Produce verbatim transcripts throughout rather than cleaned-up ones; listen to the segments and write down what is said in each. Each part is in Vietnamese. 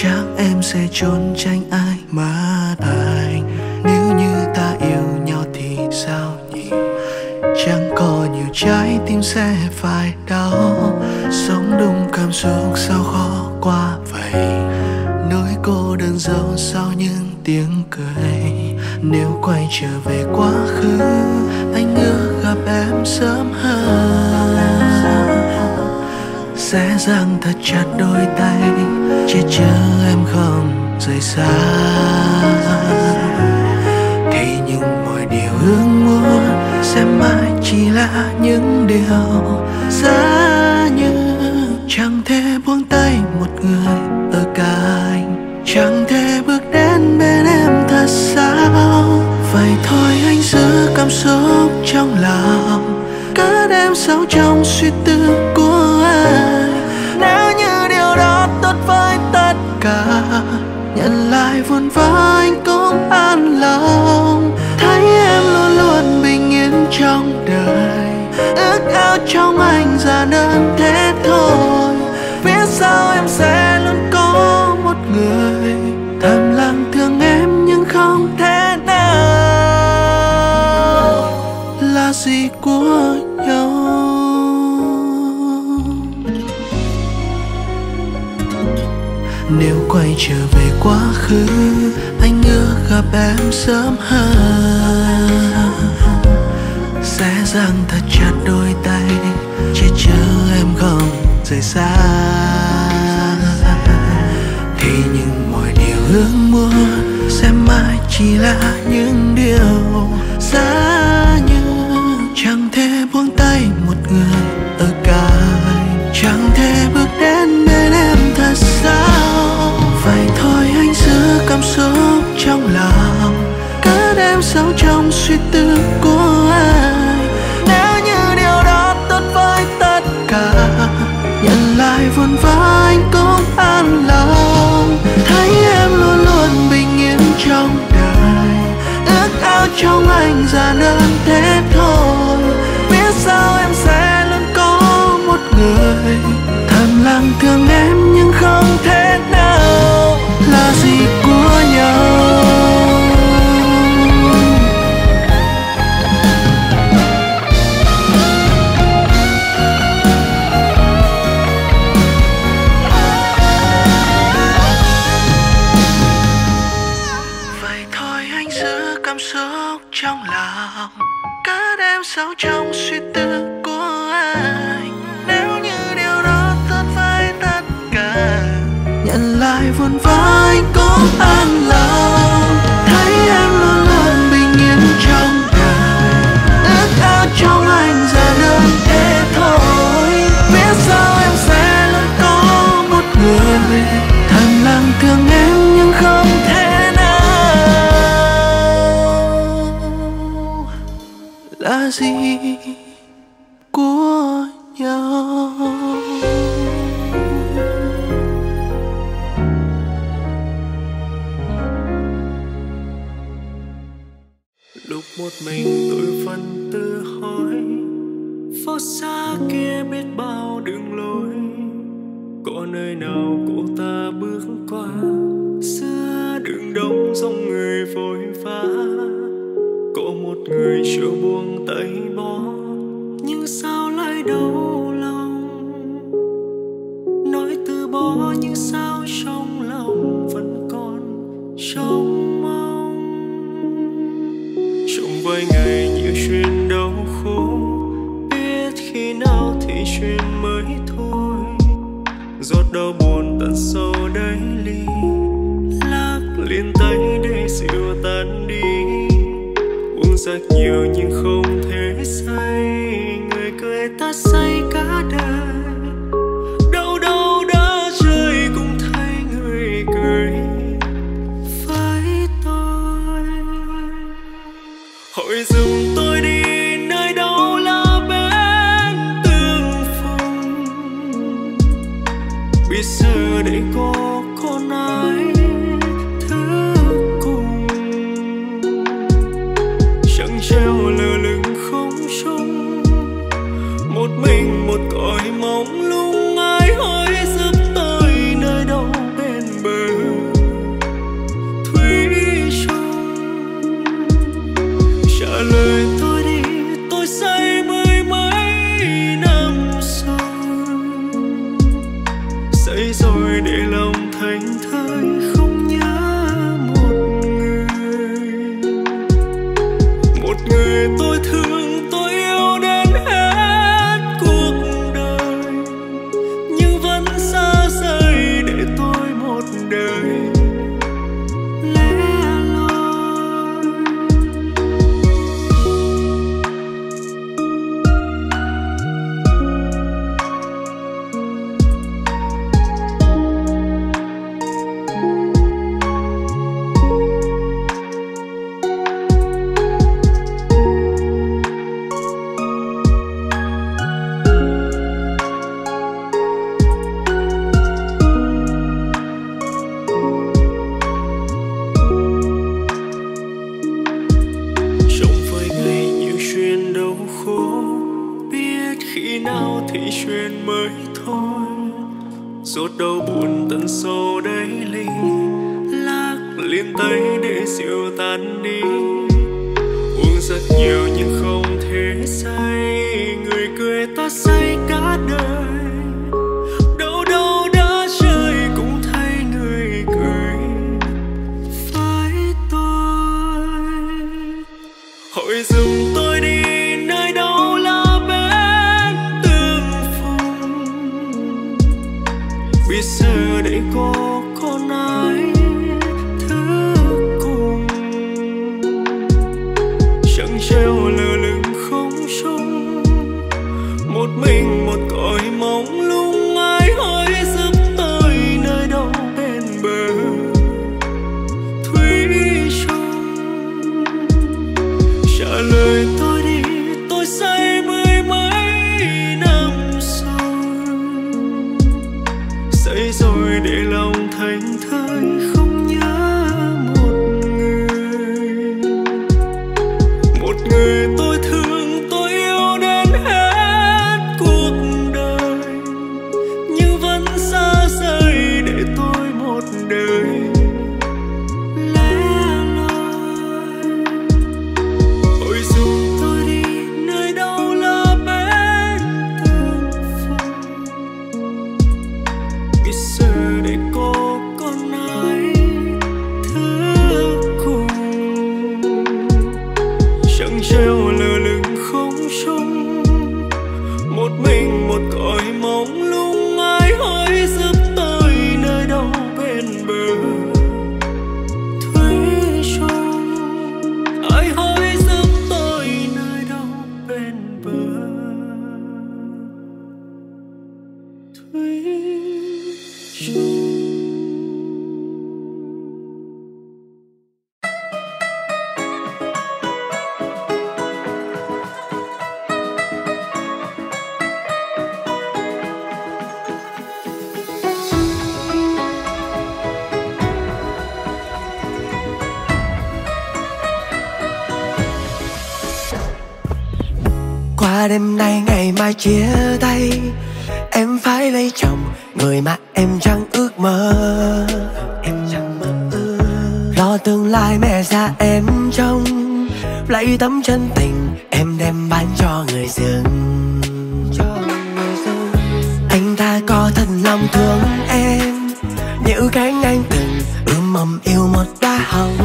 chắc em sẽ trốn tránh ai mà anh. Nếu như ta yêu nhau thì sao nhỉ? Chẳng có nhiều trái tim sẽ phải đau. Sống đúng cảm xúc sao khó qua vậy. Nỗi cô đơn giấu sau những tiếng cười. Nếu quay trở về quá khứ, anh ước gặp em sớm hơn. Sẽ giằng thật chặt đôi tay, che chở em không rời xa. Thì những mọi điều ước muốn sẽ mãi chỉ là những điều giá như. Chẳng thể buông tay một người ở cạnh, chẳng thể bước đến bên em thật sao. Vậy thôi anh giữ cảm xúc trong lòng, cất em sâu trong suy tư của anh. Nếu như điều đó tốt với tất cả, nhận lại vun vá anh cũng an lòng. Thấy em luôn luôn bình yên trong đời, ước ao trong anh giản đơn thế thôi. Phía sau em sẽ luôn có một người thầm lặng thương em nhưng không thể nào là gì của nhau. Nếu quay trở về quá khứ, anh ước gặp em sớm hơn. Sẽ giằng thật chặt đôi tay, che chở em không rời xa. Thì những mọi điều ước muốn sẽ mãi chỉ là những điều giá như. Chẳng thể buông tay một người ở cạnh, chẳng thể bước đến bên em thật sao. Vậy thôi anh giữ cảm xúc trong lòng, cất em sâu trong suy tư của anh. Nếu như điều đó tốt với tất cả, nhận lại vun vá anh cũng an lòng. Thấy em luôn luôn bình yên trong đời, ước ao trong anh giản đơn thế thôi. Phía sau em sẽ luôn có một người thầm lặng thương em nhưng không thể nào là gì của nhau. Cảm xúc trong lòng, cất em sâu trong suy tư của anh. Nếu như điều đó tốt với tất cả, nhận lại vun vá anh cũng an lòng. Thấy em luôn luôn bình yên trong đời, ước ao trong anh giản đơn thế thôi. Phía sau em sẽ luôn có một người thầm lặng thương em nhưng không thể là gì của nhau. Lúc một mình tôi vẫn tự hỏi, phố xa kia biết bao đường lối, có nơi nào cô ta bước qua giữa đường đông dòng người vội vã. Có một người chưa buông tay bỏ, nhưng sao lại đau lòng. Nói từ bỏ nhưng sao trong lòng vẫn còn trông mong. Trong vài ngày nhiều chuyện đau khổ, biết khi nào thì chuyện mới thôi. Giọt đau buồn tận sâu đáy ly, lắc liền tay để dịu tan đi. Rất nhiều nhưng không thể say, người cười ta say cả đời. Đâu đâu đã chơi cũng thấy người cười với tôi. Hỏi dùm tôi đi nơi đâu là bên tương phùng, biết giờ đây có con ai treo lơ lửng không trung. liền tay để rượu tan đi. Uống rất nhiều nhưng không thể say, người cười ta say cả đời. Đâu đâu đã chơi cũng thấy người cười với tôi. Hội dừng tôi đi nơi đâu là bên tương phùng. Biết giờ đây có còn ai thứ cùng. Chẳng treo lơ lửng không trung, một mình một cõi mong lung. Ai hỏi giúp tôi nơi đâu bên bờ thủy chung. Trả lời tôi đi, tôi say mười mấy năm rồi. Say rồi để lòng thành thơi không nhớ một người. Một người tôi thương, tôi yêu đến hết cuộc đời, nhưng vẫn xa rời để tôi một đời lẻ loi. Ôi dù tôi đi nơi đâu là bên tương phùng. Biết giờ để có còn ai thứ cùng. Chẳng treo lơ lửng không trung, một mình một cõi mong lung. Ai hỏi giúp tôi nơi đâu bên bờ thủy chung. Ai hỏi giúp tôi nơi đâu bên bờ thủy chung. Qua đêm nay ngày mai chia tay, em phải lấy chồng, người mà em chẳng ước mơ. Em chẳng mơ ước. Lo tương lai mẹ già em trông, lấy tấm chân tình em đem bán cho người dưng. Anh ta có thật lòng thương em, như cánh anh từng ươm mầm yêu một đóa hồng.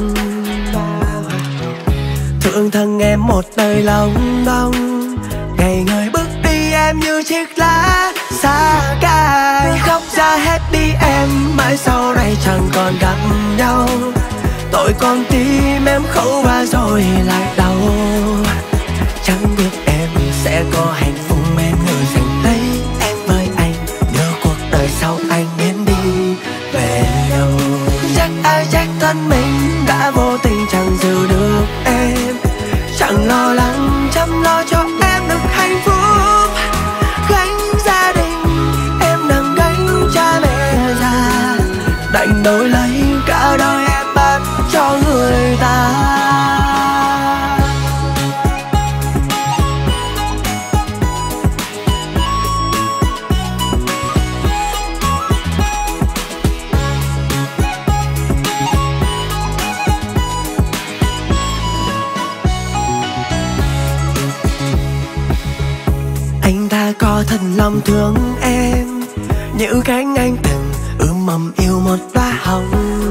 Thương thân em một đời lòng đong, ngày người bước đi em như chiếc lá xa cài. Khóc ra hết đi em, mãi sau này chẳng còn gặp nhau. Tội con tim em khâu và rồi lại đau. Chẳng biết em sẽ có hạnh phúc bên người dành lấy em với anh, đưa cuộc đời sau anh biến đi về đâu. Chắc ai trách thân mình đã vô tình chẳng giữ được em, chẳng lo lắng chăm lo cho em được hạnh phúc. Gánh gia đình em đang gánh cha mẹ già, đành đổi lấy cả đời em bán cho người ta. Anh ta có thật lòng thương em, như cánh anh từng ươm mầm yêu một đóa hồng.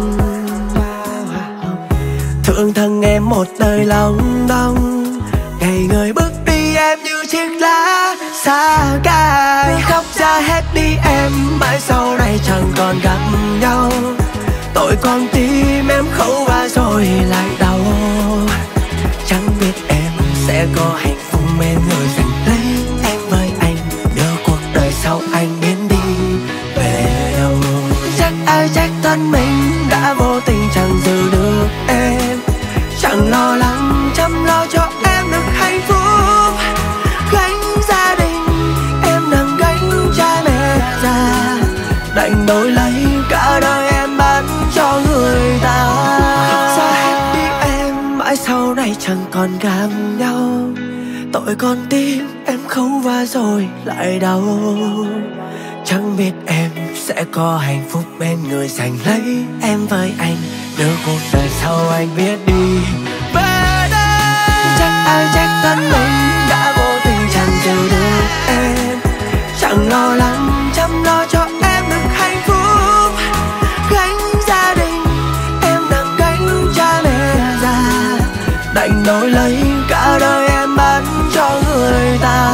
Thương thân em một đời lòng đong, ngày người bước đi em như chiếc lá xa cài. Khóc ra hết đi em, mãi sau này chẳng còn gặp nhau. Tội con tim em khâu và rồi lại đau. Chẳng biết em sẽ có hạnh phúc bên người dành lấy em với anh, đưa cuộc đời sau anh biến đi về đâu. Chắc ai trách thân mình đã vô tình chẳng giữ được em, chẳng lo lắng chăm lo cho em được hạnh phúc. Gánh gia đình em đang gánh cha mẹ già, đành đổi lấy cả đời em bán cho người ta. Xa hết đi em, mãi sau này chẳng còn gặp nhau. Tội con tim em khâu và rồi lại đau. Chẳng biết em sẽ có hạnh phúc bên người giành lấy em với anh, đưa cuộc đời sau anh biết đi. Về đây chắc ai trách thân mình đã vô tình chẳng chịu được em, chẳng lo lắng chăm lo cho em được hạnh phúc. Gánh gia đình em đang gánh cha mẹ già, đành đổi lấy cả đời em bán cho người ta.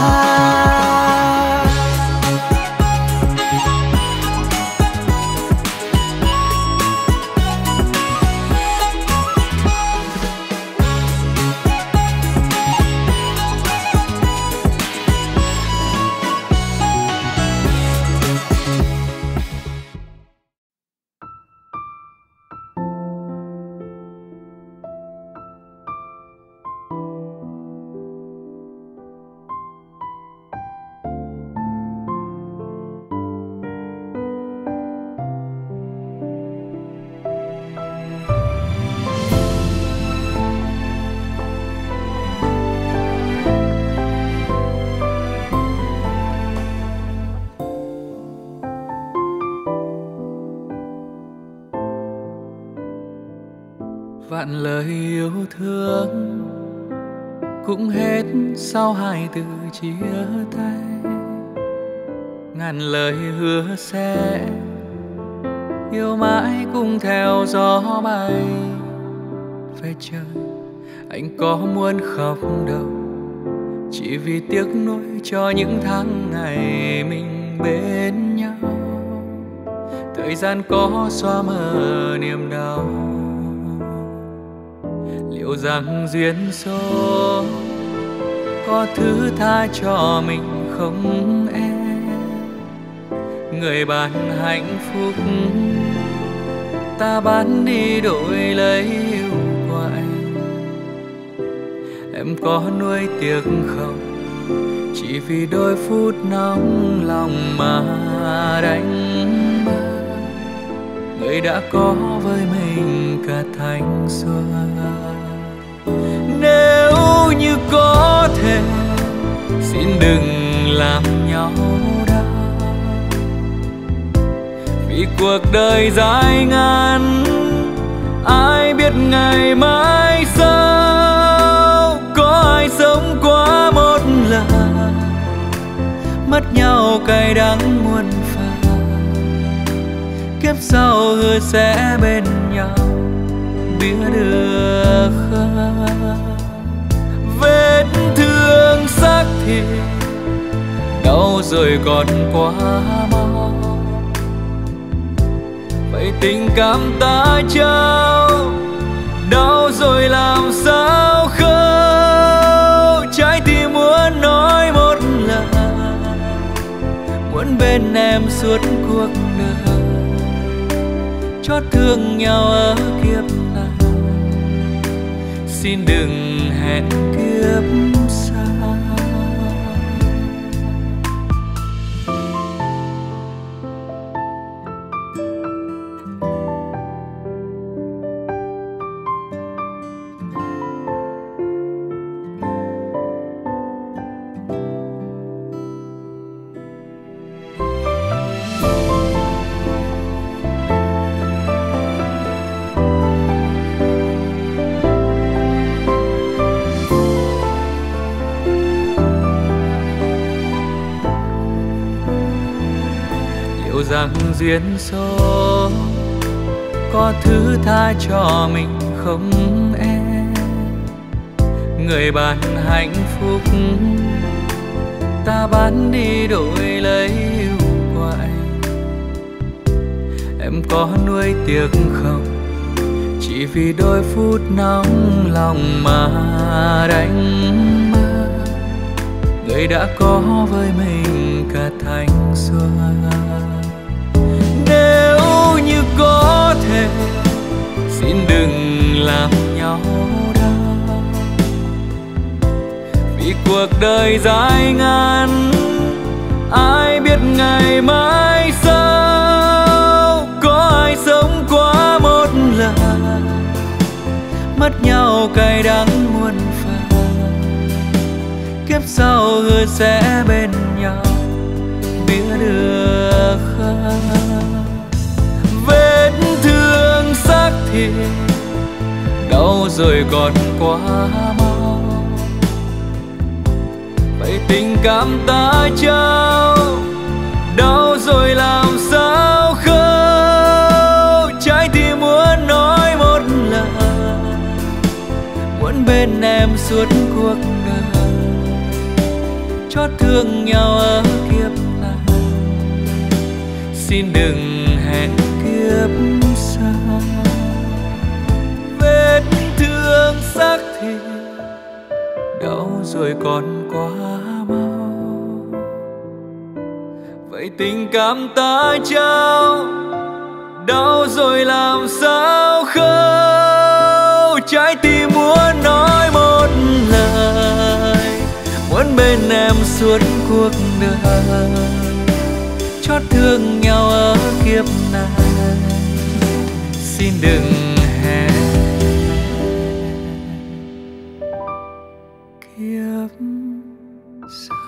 Vạn lời yêu thương cũng hết sau hai từ chia tay, ngàn lời hứa sẽ yêu mãi cùng theo gió bay. Về trời anh có muốn khóc đâu, chỉ vì tiếc nuối cho những tháng ngày mình bên nhau. Thời gian có xóa mờ niềm đau, liệu rằng duyên số có thứ tha cho mình không em? Người bán hạnh phúc ta bán đi đổi lấy yêu của anh. Em có nuối tiếc không, chỉ vì đôi phút nóng lòng mà đánh mất người đã có với mình cả thanh xuân. Nếu như có thể xin đừng làm nhau đau, vì cuộc đời dài ngắn ai biết ngày mai sau. Có ai sống qua một lần mất nhau cay đắng muôn phần, kiếp sau hứa sẽ bên nhau biết được không? Vết thương xác thịt đau rồi còn quá mau, vậy tình cảm ta trao đau rồi làm sao khâu. Trái tim muốn nói một lần, muốn bên em suốt cuộc đời, chót thương nhau ở kiếp này, xin đừng hẹn kiếp sau. Rằng duyên số có thứ tha cho mình không em? Người bán hạnh phúc ta bán đi đổi lấy yêu của anh. Em có nuối tiếc không, chỉ vì đôi phút nóng lòng mà đánh mất người đã có với mình cả thanh xuân. Nếu như có thể xin đừng làm nhau đau, vì cuộc đời dài ngắn ai biết ngày mai sau. Có ai sống qua một lần mất nhau cay đắng muôn phần, kiếp sau hứa sẽ bên nhau biết được không? đâu rồi còn quá mau. Vậy tình cảm ta trao đâu rồi làm sao khâu. Trái tim muốn nói một lời, muốn bên em suốt cuộc đời, chót thương nhau ở kiếp này. Xin đừng hẹn kiếp sau. Vết thương xác thịt đâu rồi còn quá mau. Vậy tình cảm ta trao đâu rồi làm sao khâu. Trái tim muốn nói một lời, muốn bên em suốt cuộc đời, chót thương nhau ở kiếp này. Xin đừng hẹn kiếp sau.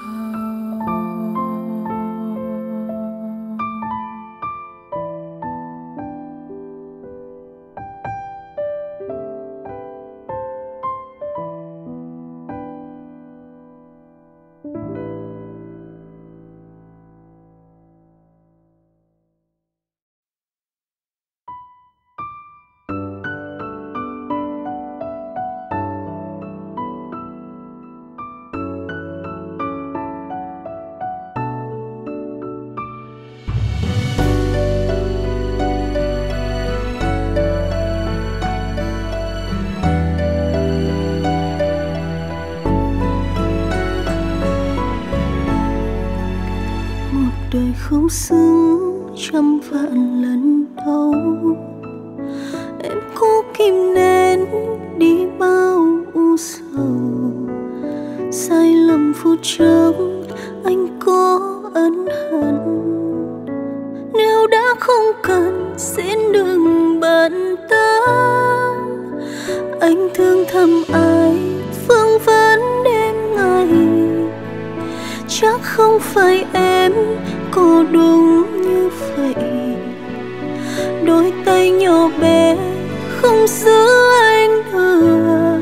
Đời không xứng trăm vạn lần đâu, em cố kìm nén đi bao u sầu. Sai lầm phút chốc anh có ân hận, nếu đã không cần xin đừng bận tâm. Anh thương thầm ai phương vấn đêm ngày, chắc không phải em có đúng như vậy. Đôi tay nhỏ bé không giữ anh được,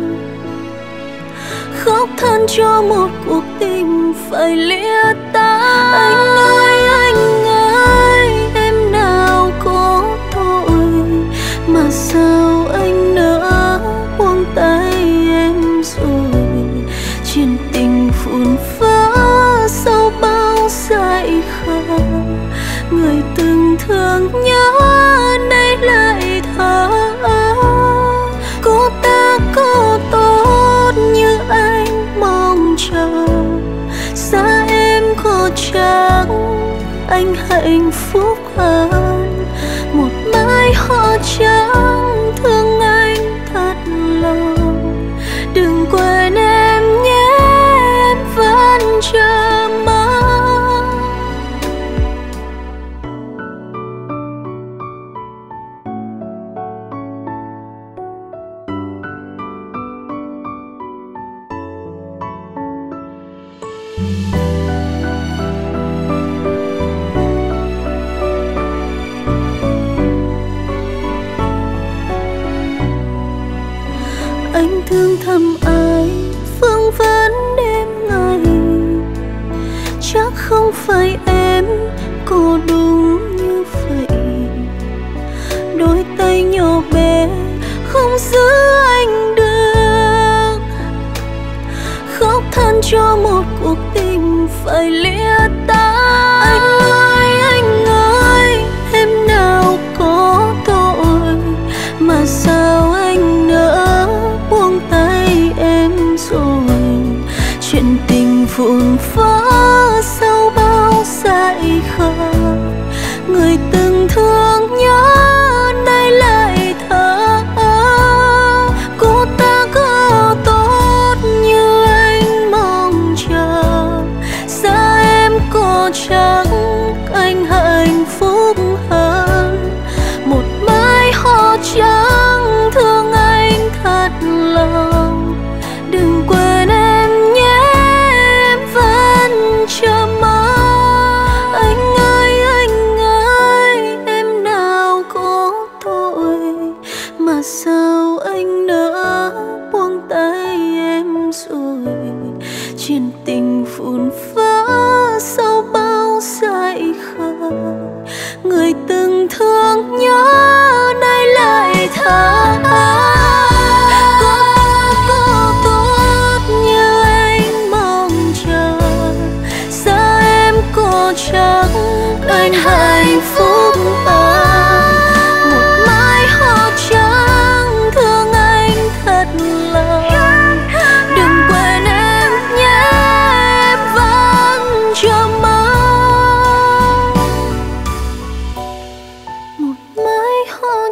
khóc than cho một cuộc tình phải lìa tay. Anh ơi anh ơi, em nào có tội mà sao anh nỡ buông tay em rồi. Chuyện tình phun phá sau bao dại khờ, người từng thương nhớ nay lại thở. Cô ta có tốt như anh mong chờ, xa em có chắc anh hạnh phúc hơn. Một mai hoa trắng thương anh thật lòng, đừng quên em nhé, em vẫn chờ mong. Anh thương thầm ai phương vấn đêm ngày, chắc không phải em có đúng như vậy. Đôi tay nhỏ bé không giữ anh được, khóc than cho một cuộc tình phải lìa tay. Anh ơi anh ơi, em nào có tội mà sao anh nỡ buông tay em rồi. Chuyện tình vụn vỡ sau bao dại khờ, người từng thương nhớ nay lại thở. Cô ta có tốt như anh mong chờ, xa em có chắc anh hạnh phúc hơn. Một mai hoa trắng thương anh thật lòng, đừng quên em nhé, em vẫn chờ mong. Anh ơi anh ơi, em nào có tội mà sao anh nỡ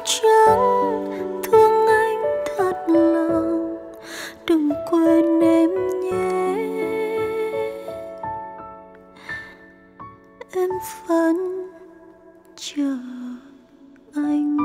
chẳng thương anh thật lòng, đừng quên em nhé. Em vẫn chờ anh.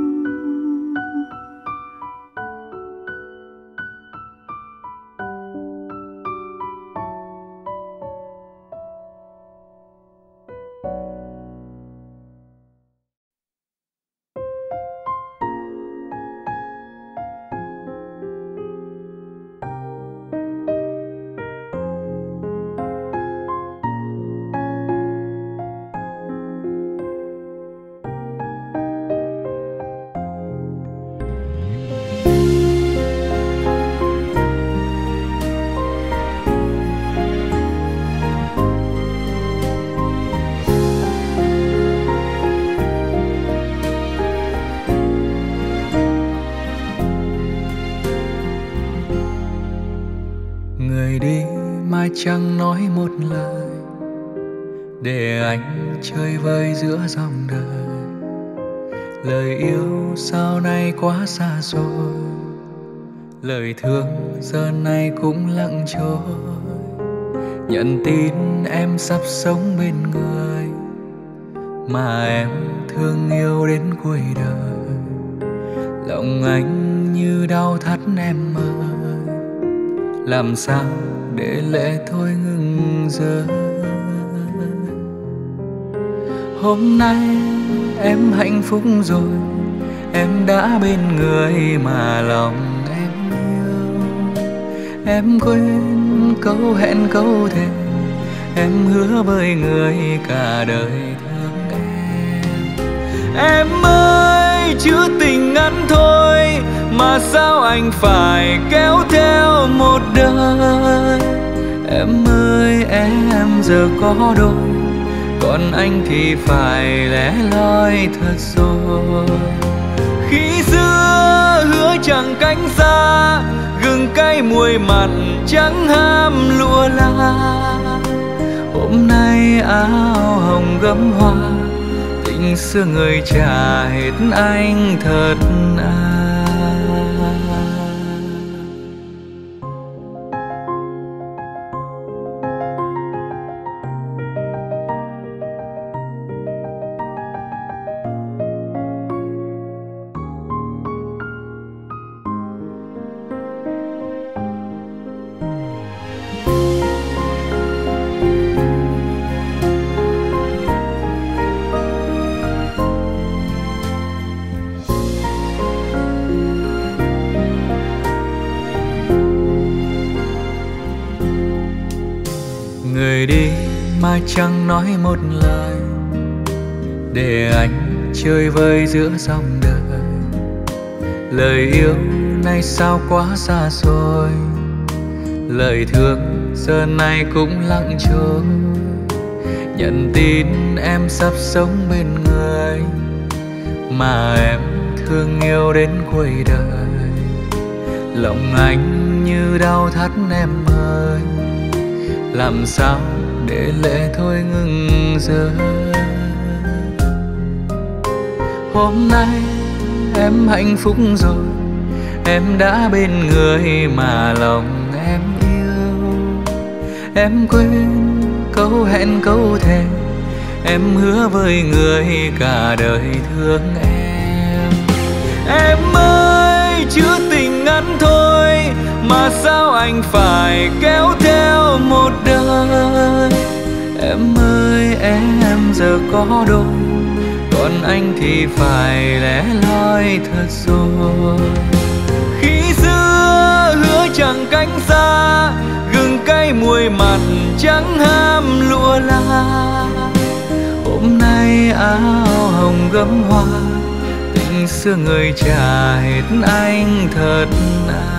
Người đi mai chẳng nói một lời, để anh chơi vơi giữa dòng đời. Lời yêu sau này quá xa xôi, lời thương giờ này cũng lặng trôi. Nhận tin em sắp sống bên người mà em thương yêu đến cuối đời. Lòng anh như đau thắt em ơi, làm sao để lệ thôi ngừng rơi. Hôm nay em hạnh phúc rồi, em đã bên người mà lòng em yêu. Em quên câu hẹn câu thề, em hứa với người cả đời thương em. Em ơi chữ tình ngắn thôi mà sao anh phải kéo theo một đời. Em ơi em giờ có đôi, còn anh thì phải lẻ loi thật rồi. Khi xưa hứa chẳng cánh xa, gừng cay muối mặn chẳng ham lụa la. Hôm nay áo hồng gấm hoa, tình xưa người trả hết anh thật à. Người đi mai chẳng nói một lời, để anh chơi vơi giữa dòng đời. Lời yêu nay sao quá xa xôi, lời thương giờ này cũng lặng trôi. Nhận tin em sắp sống bên người mà em thương yêu đến cuối đời. Lòng anh như đau thắt em ơi, làm sao để lệ thôi ngừng rơi. Hôm nay em hạnh phúc rồi, em đã bên người mà lòng em yêu. Em quên câu hẹn câu thề, em hứa với người cả đời thương em. Em ơi chữ tình ngắn thôi mà sao anh phải kéo theo một đời. Em ơi em giờ có đôi, còn anh thì phải lẻ loi thật rồi. Khi xưa hứa chẳng cánh xa, gừng cay muối mặn chẳng ham lụa la. Hôm nay áo hồng gấm hoa, tình xưa người trả hết anh thật à.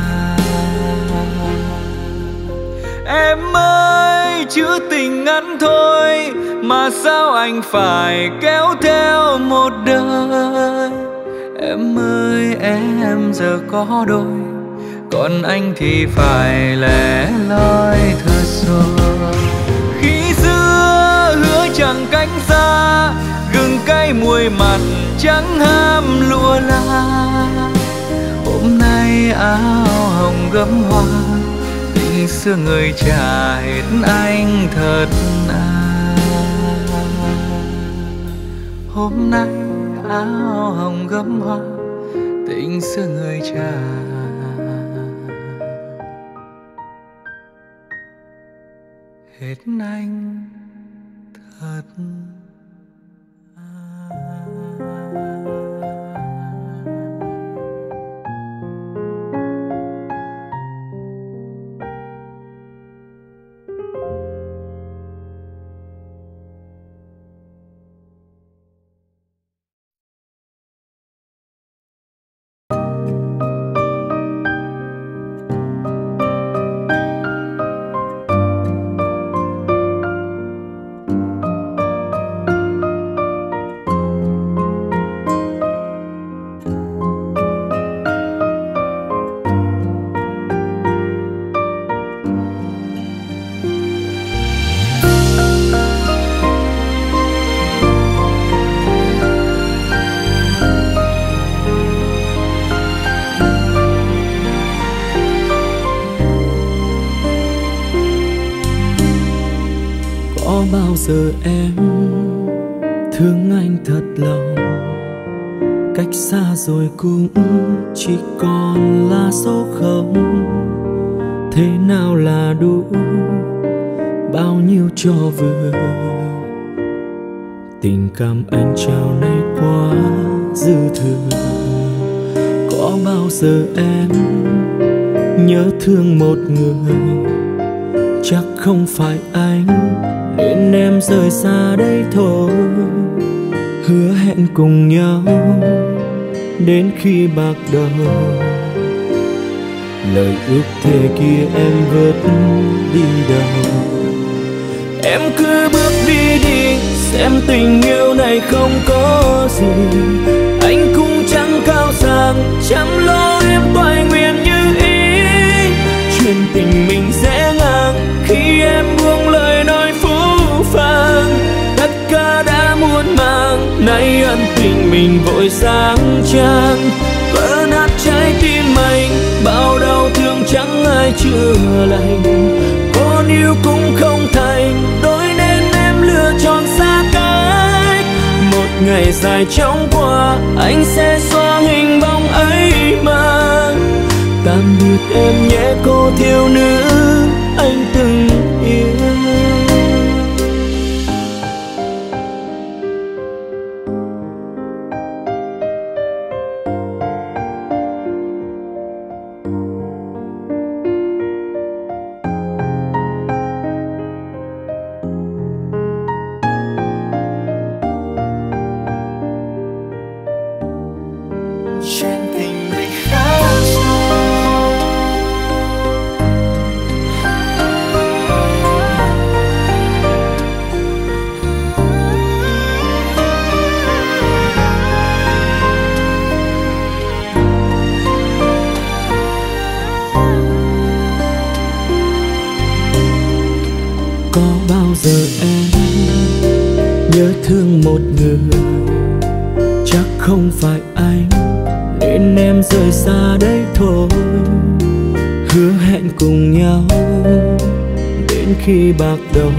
Em ơi chữ tình ngắn thôi mà sao anh phải kéo theo một đời. Em ơi em giờ có đôi, còn anh thì phải lẻ loi thật rồi. Khi xưa hứa chẳng cánh xa, gừng cay với muối mặn trắng hàm lụa la. Hôm nay áo hồng gấm hoa, tình xưa người trả hết anh thật à. Hôm nay áo hồng gấm hoa, tình xưa người trả hết anh thật à. Bao giờ em thương anh thật lòng, cách xa rồi cũng chỉ còn là số không. Thế nào là đủ, bao nhiêu cho vừa. Tình cảm anh trao này quá dư thừa. Có bao giờ em nhớ thương một người, chắc không phải anh nên em rời xa đây thôi. Hứa hẹn cùng nhau đến khi bạc đầu, lời ước thề kia em vớt đi đâu. Em cứ bước đi đi, xem tình yêu này không có gì. Anh cũng chẳng cao sang, chăm lo em toại nguyện như ý. Chuyện tình mình dễ ngang khi em buông lời nói phũ phàng. Tất cả đã muộn màng, nay ân tình mình vội sáng trang. Vỡ nát trái tim anh, bao đau thương chẳng ai chữa lành. Con yêu cũng không thành, đôi nên em lựa chọn xa cách. Một ngày dài chóng qua, anh sẽ xóa hình bóng ấy mà. Tạm biệt em nhé cô thiếu nữ anh từng yêu. Thương một người, chắc không phải anh nên em rời xa đây thôi. Hứa hẹn cùng nhau đến khi bạc đầu,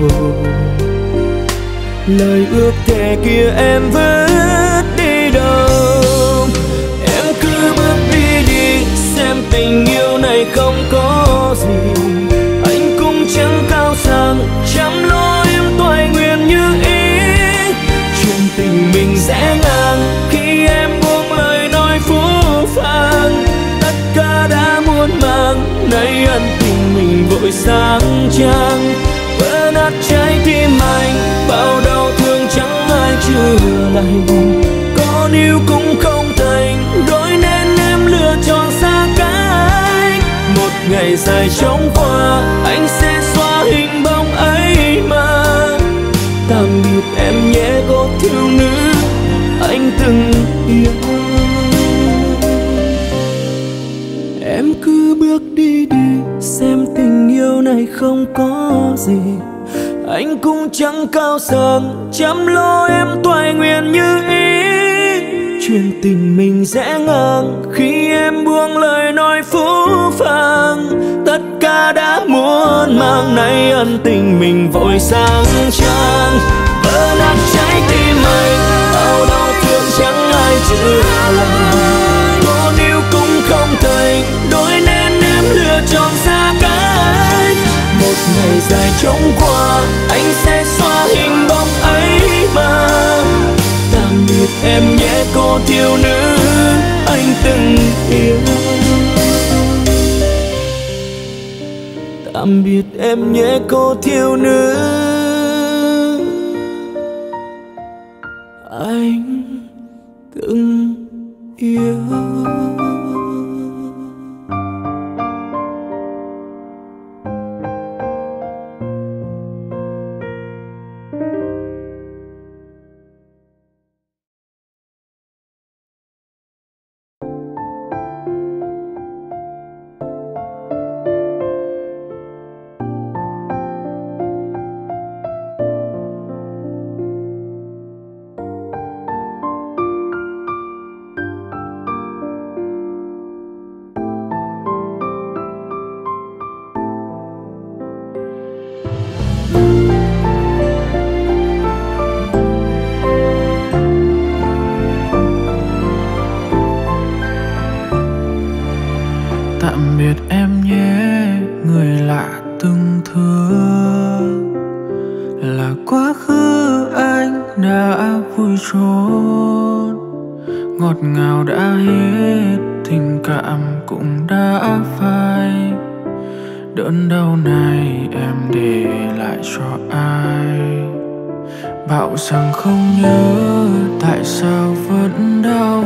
lời ước thề kia em vớt đi đâu. Em cứ bước đi đi, xem tình yêu này không có gì. Anh cũng chẳng cao sang, chăm lo em toại nguyện như ý. Tình mình sẽ ngang khi em buông lời nói phũ phàng. Tất cả đã muộn màng, nay ân tình mình vội sáng trang. Vỡ nát trái tim anh, bao đau thương chẳng ai chữa lành. Con yêu cũng không thành, đôi nên em lựa chọn xa cách. Một ngày dài chóng qua, anh sẽ xóa hình bóng ấy mà. Tạm biệt em nhé cô thiếu nữ anh từng yêu. Em cứ bước đi đi, xem tình yêu này không có gì. anh cũng chẳng cao sang chăm lo em toại nguyện như ý. Chuyện tình mình rẽ ngang khi em buông lời nói phũ phàng, tất cả đã muốn mang nay ân tình mình vội sang trang. Vỡ nát trái tim anh, bao đau thương chẳng ai chữa lành. Cô níu cũng không thành, đôi nên em lựa chọn xa cách. Một ngày dài trống qua, anh sẽ xóa hình bóng ấy mà. Tạm biệt em nhé cô thiếu nữ anh từng yêu. Tạm biệt em nhé cô thiếu nữ anh từng yêu. Tạm biệt em nhé người lạ từng thương, là quá khứ anh đã vui trốn. Ngọt ngào đã hết, tình cảm cũng đã phai. Đớn đau này em để lại cho ai? Bảo rằng không nhớ, tại sao vẫn đau?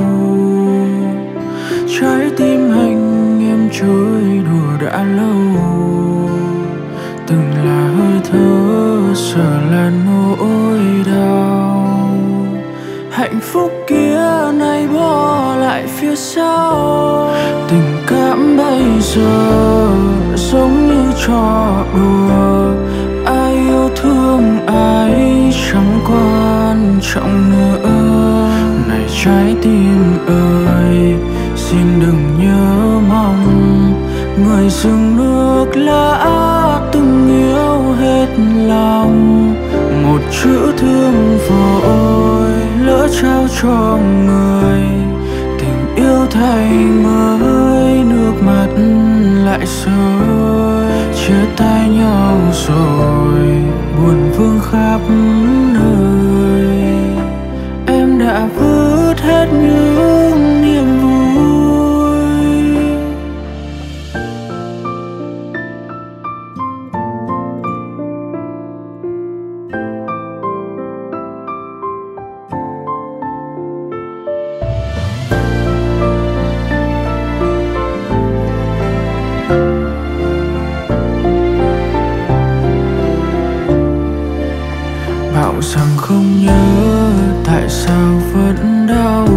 Trái tim anh em chơi đùa đã lâu, từng là hơi thở giờ là nỗi đau. Hạnh phúc kia nay bỏ lại phía sau, tình cảm bây giờ giống như trò đùa. Ai yêu thương ai chẳng quan trọng nữa. Này trái tim ơi, xin đừng nhớ mong người dừng nước lã từng yêu hết lòng. Một chữ thương vội lỡ trao cho người, tình yêu thay mới nước mắt lại rơi. Chia tay nhau rồi buồn vương khắp nơi, em đã vứt hết những niềm vui. Bảo rằng không nhớ, tại sao vẫn đau?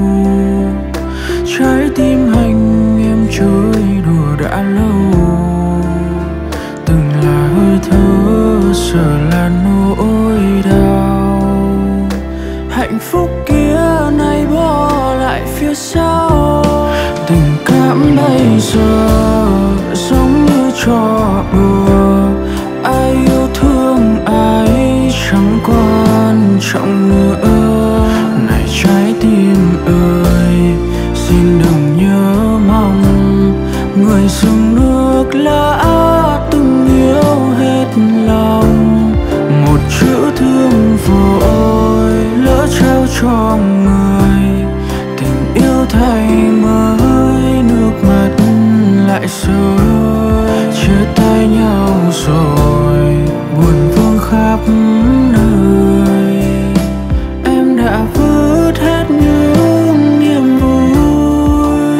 Trái tim anh em chơi đùa đã lâu, từng là hơi thở giờ là nỗi đau. Hạnh phúc kia nay bỏ lại phía sau, tình cảm bây giờ giống như trò đùa. Ai yêu thương ai chẳng quan trọng nữa. Này trái tim ơi, xin đừng nhớ mong người dừng nước lã từng yêu hết lòng. Một chữ thương vội lỡ trao cho người, tình yêu thay mới nước mắt lại rơi. Chia tay nhau rồi buồn vương khắp nơi, em đã vứt hết những niềm vui.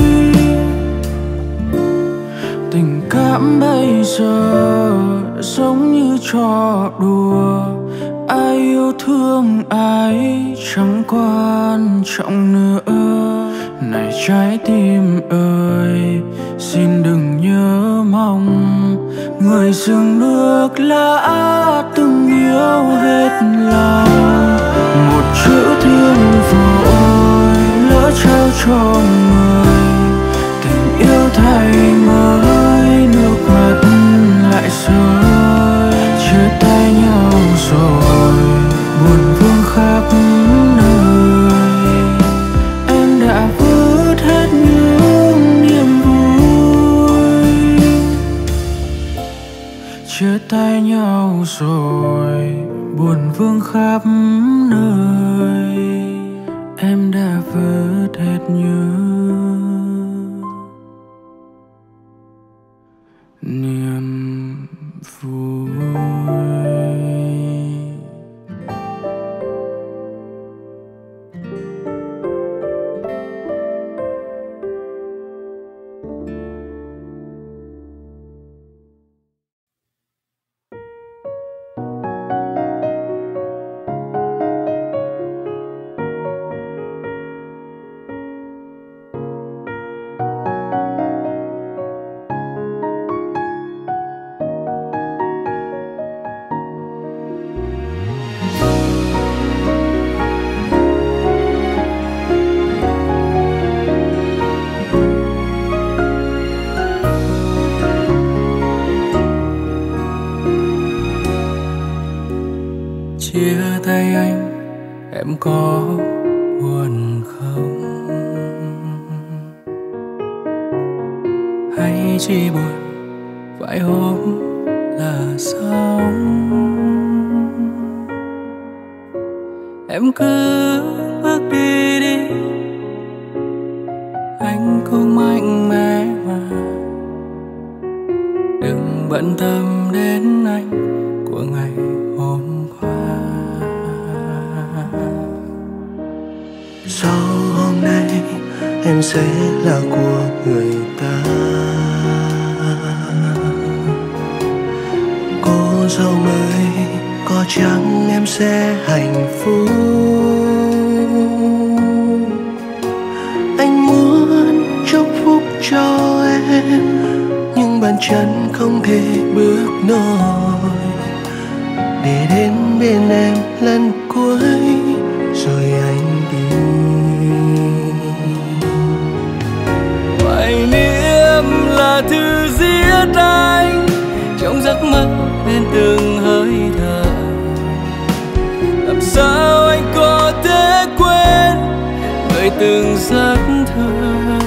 Tình cảm bây giờ giống như trò đùa. Ai yêu thương ai chẳng quan trọng nữa. Này trái tim ơi, xin đừng nhớ mong người dưng nước lã từng yêu hết lòng. Một chữ thương vội lỡ trao cho người, tình yêu thay mới nước mắt lại rơi. Chia tay nhau rồi buồn vương khắp nơi, em đã vứt hết những niềm vui. Chia tay nhau rồi buồn vương khắp nơi, em đã vứt hết những niềm vui. Chia tay anh, em có buồn không? Hay chỉ buồn vài hôm là xong? Em cứ bước đi đi, anh cũng mạnh mẽ mà. Đừng bận tâm đến anh của ngày hôm qua. Sau hôm nay em sẽ là của người ta. Cô dâu mới có chăng em sẽ hạnh phúc. Anh muốn chúc phúc cho em, nhưng bàn chân không thể bước nổi để đến bên em lần cuối rồi anh đi. Hoài niệm là thứ giết anh trong giấc mơ nên từng hơi thở. Làm sao anh có thể quên người từng rất thương.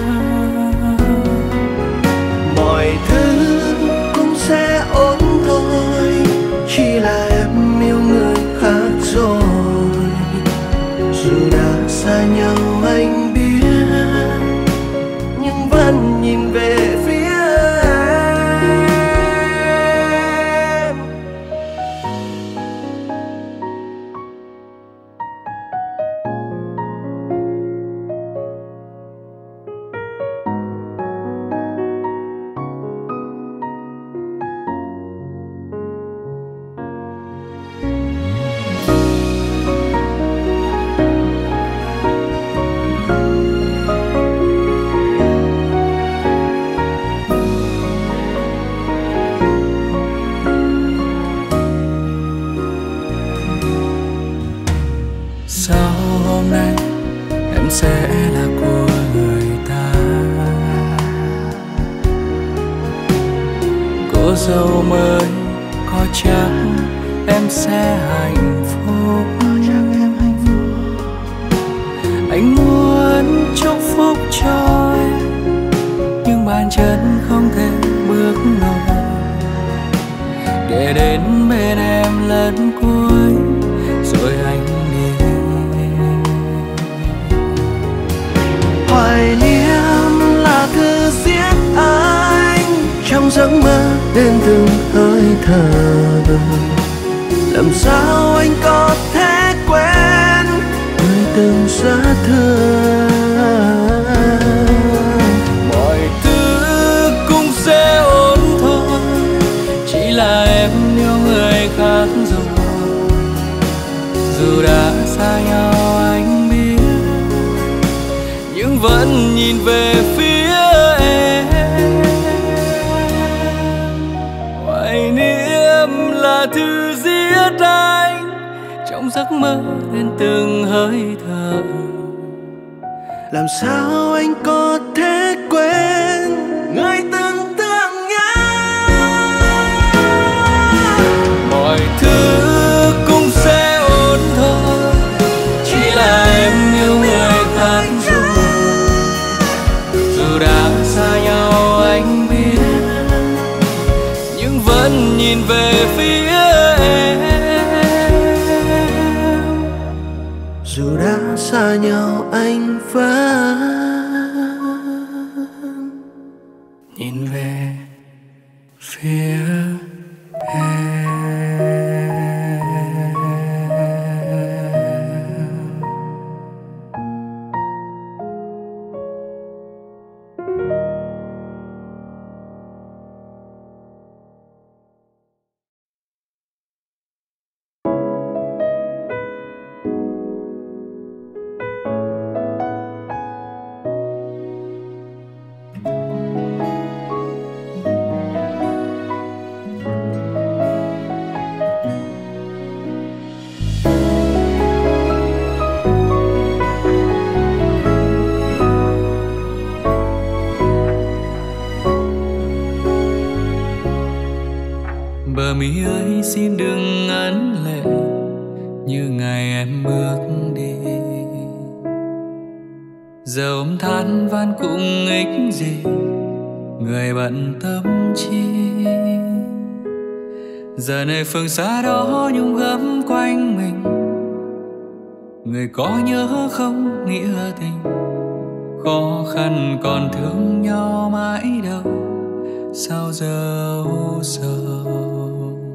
Mọi thứ cũng sẽ ổn thôi, chỉ là em yêu người khác rồi. Dù đã xa nhau anh biết, nhưng vẫn nhìn về phía em. Sau hôm nay em sẽ là của người ta. Cô dâu mới có chắc em sẽ hạnh phúc. Anh muốn chúc phúc cho em, nhưng bàn chân không thể bước nổi để đến bên em lần cuối rồi anh đi. Hoài niệm là thứ giết anh trong giấc mơ đến từng hơi thở. Làm sao anh có thể quên người từng rất thương. Mọi thứ cũng sẽ ổn thôi, chỉ là em yêu người khác rồi. Dù đã xa nhau anh biết, nhưng vẫn nhìn về hơi thở. Làm sao anh có thể quên người từng thương nhớ. Mọi thứ cũng sẽ ổn thôi, chỉ là em yêu người khác rồi. Dù đã xa nhau anh biết, nhưng vẫn nhìn về phía em. Dù đã xa nhau anh vẫn nhìn về phía em. Bờ mi ơi xin đừng ấn lệ như ngày em bước đi. Giờ ôm than van cũng ích gì, người bận tâm chi. Giờ này phương xa đó nhung gấm quanh mình, người có nhớ không nghĩa tình. Khó khăn còn thương nhau mãi đâu, sao giờ u sầu.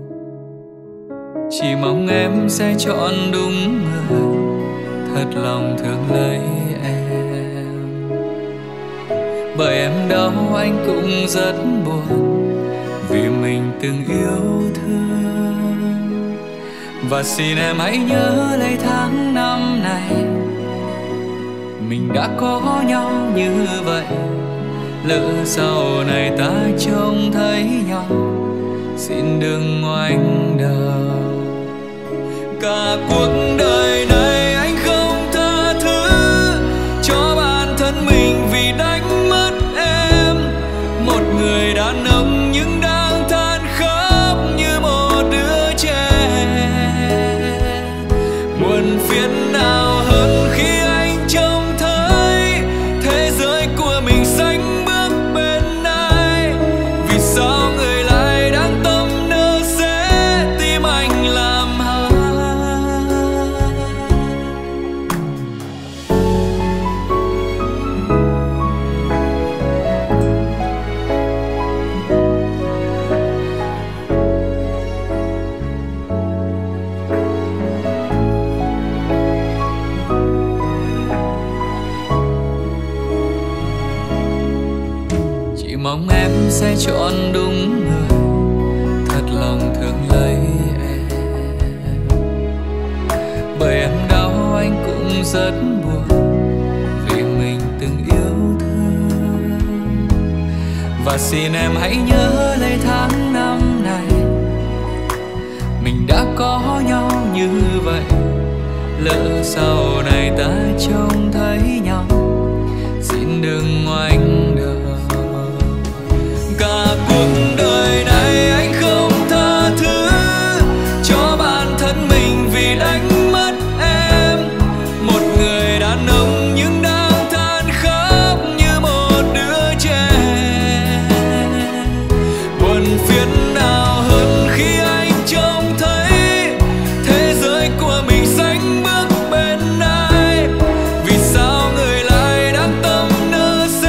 Chỉ mong em sẽ chọn đúng người, thật lòng thương lấy em. Bởi em đau anh cũng rất buồn, vì mình từng yêu thương. Và xin em hãy nhớ lấy tháng năm này, mình đã có nhau như vậy. Lỡ sau này ta trông thấy nhau, xin đừng ngoảnh đầu. Cả cuộc đời này anh không tha thứ cho bản thân mình vì đánh mất em. Một người đàn ông nhưng đang than khóc như một đứa trẻ. Buồn phiền nào hơn khi anh trông thấy thế giới của mình xanh bước bên ai. Vì sao người lại đang tâm nỡ sẽ tim anh làm hại. Chỉ mong em sẽ chọn đúng người, thật lòng thương lấy em. Bởi em đau anh cũng rất buồn, vì mình từng yêu thương. Và xin em hãy nhớ lấy tháng năm này, mình đã có nhau như vậy. Lỡ sau này ta trông thấy nhau, xin đừng ngoảnh đầu. Cả cuộc đời này anh không tha thứ cho bản thân mình vì đánh mất em. Một người đàn ông nhưng đang than khóc như một đứa trẻ. Buồn phiền nào hơn khi anh trông thấy thế giới của mình xanh bước bên ai. Vì sao người lại đang tâm nỡ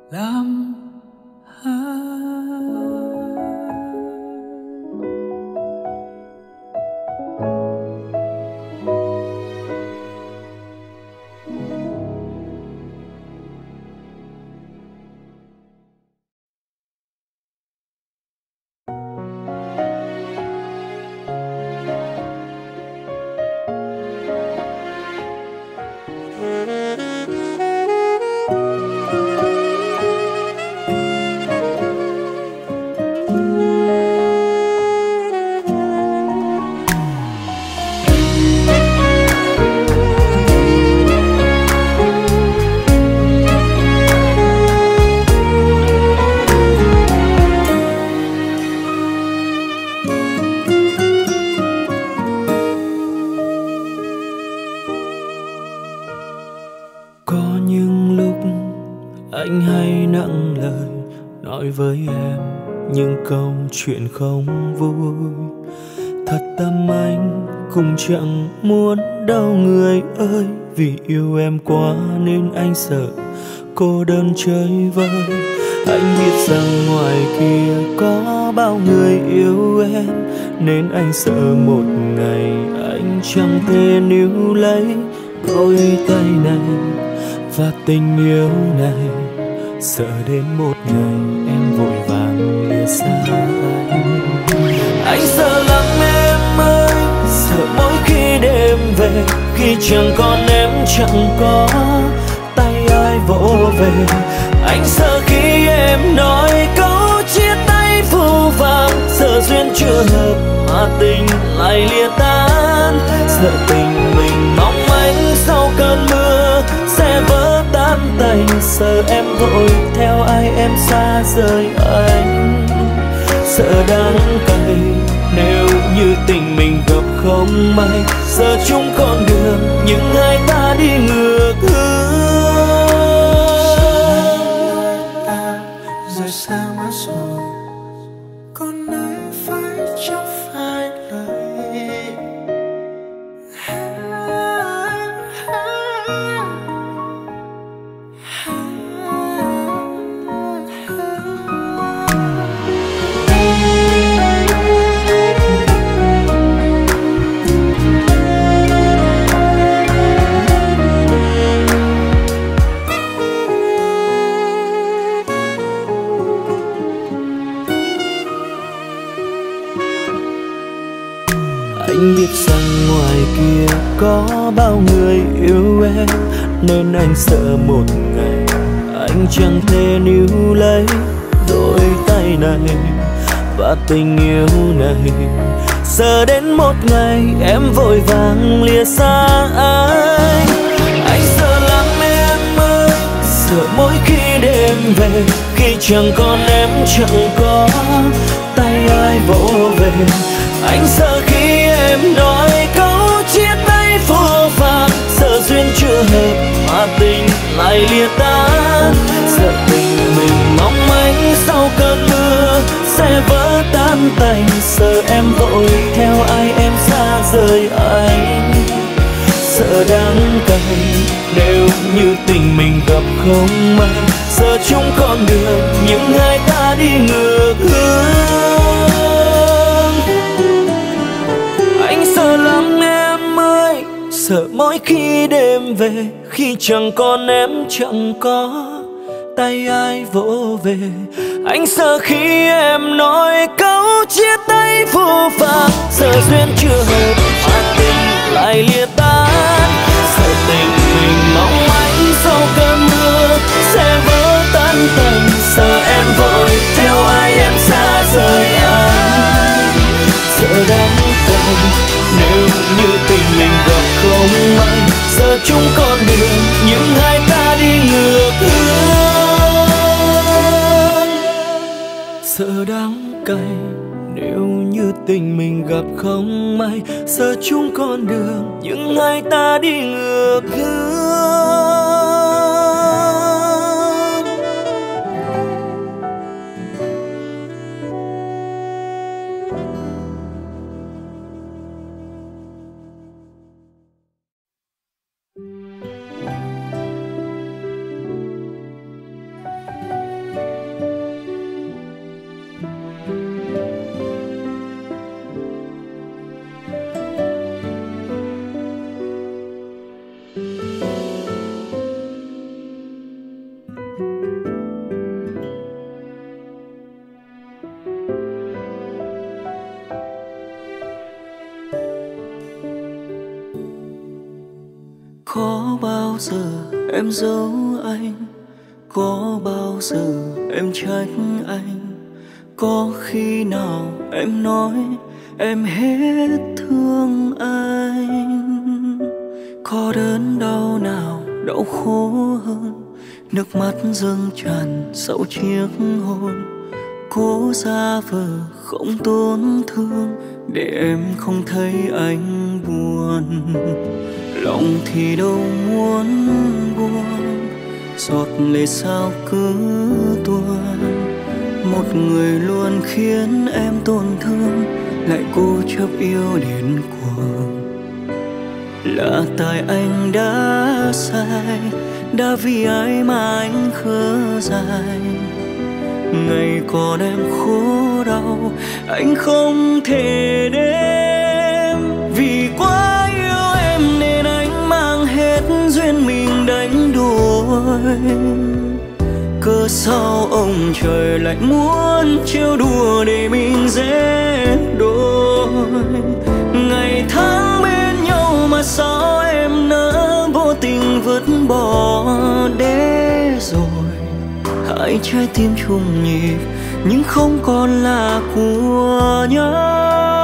làm hát. Anh hay nặng lời nói với em những câu chuyện không vui. Thật tâm anh cũng chẳng muốn đâu người ơi, vì yêu em quá nên anh sợ cô đơn chơi vơi. Anh biết rằng ngoài kia có bao người yêu em, nên anh sợ một ngày anh chẳng thể níu lấy đôi tay này và tình yêu này. Sợ đến một ngày em vội vàng lìa xa anh. Anh sợ lắm em ơi, sợ mỗi khi đêm về, khi chẳng còn em chẳng có tay ai vỗ về. Anh sợ khi em nói câu chia tay phũ phàng, sợ duyên chưa hợp mà tình lại lìa tan. Sợ tình mình mong manh sau cơn mưa sẽ vỡ tan tành. Sợ em vội theo ai em xa rời anh. Sợ đắng cay nếu như tình mình gặp không may, giờ chung con đường nhưng hai ta đi ngược hướng. Ta rời xa mất rồi, còn ai phải chẳng phải lời. Anh biết rằng ngoài kia có bao người yêu em, nên anh sợ một ngày anh chẳng thể níu lấy đôi tay này và tình yêu này. Sợ đến một ngày em vội vàng lìa xa anh. Anh sợ lắm em ơi, sợ mỗi khi đêm về, khi chẳng còn em chẳng có tay ai vỗ về. Anh sợ khi em nói câu chia tay phũ phàng, sợ duyên chưa hợp mà tình lại lìa tan. Sợ tình mình mong manh sau cơn mưa sẽ vỡ tan tành. Sợ em vội theo ai em xa rời anh. Sợ đắng cay nếu như tình mình gặp không may, giờ chung con đường nhưng hai ta đi ngược hướng. Anh sợ lắm em ơi, sợ mỗi khi đêm về, khi chẳng còn em chẳng có tay ai vỗ về. Anh sợ khi em nói câu chia tay phũ phàng, sợ duyên chưa hợp mà tình lại lìa tan. Sợ tình mình mong manh sau cơn mưa sẽ vỡ tan tành. Sợ em vội theo ai em xa rời anh. Sợ đắng cay nếu như tình mình gặp không may, giờ chung con đường nhưng hai ta đi ngược hướng. Sợ đắng cay nếu như tình mình gặp không may, giờ chung con đường nhưng hai ta đi ngược hướng. Có bao giờ em giấu anh, có bao giờ em trách anh, có khi nào em nói em hết thương anh. Có đớn đau nào đau khổ hơn nước mắt dâng tràn sau chiếc hôn. Cố giả vờ không tổn thương để em không thấy anh buồn. Lòng thì đâu muốn buồn, giọt lệ sao cứ tuôn. Một người luôn khiến em tổn thương, lại cố chấp yêu đến cuồng. Là tại anh đã sai, đã vì ai mà anh khờ dại. Ngày còn em khổ đau, anh không thể đếm. Vì quá yêu em nên anh mang hết duyên mình đánh đuổi. Cớ sao ông trời lại muốn trêu đùa để mình dễ đôi. Ngày tháng bên nhau mà sao em nỡ vô tình vứt bỏ để rồi. Hai trái tim chung nhịp nhưng không còn là của nhau.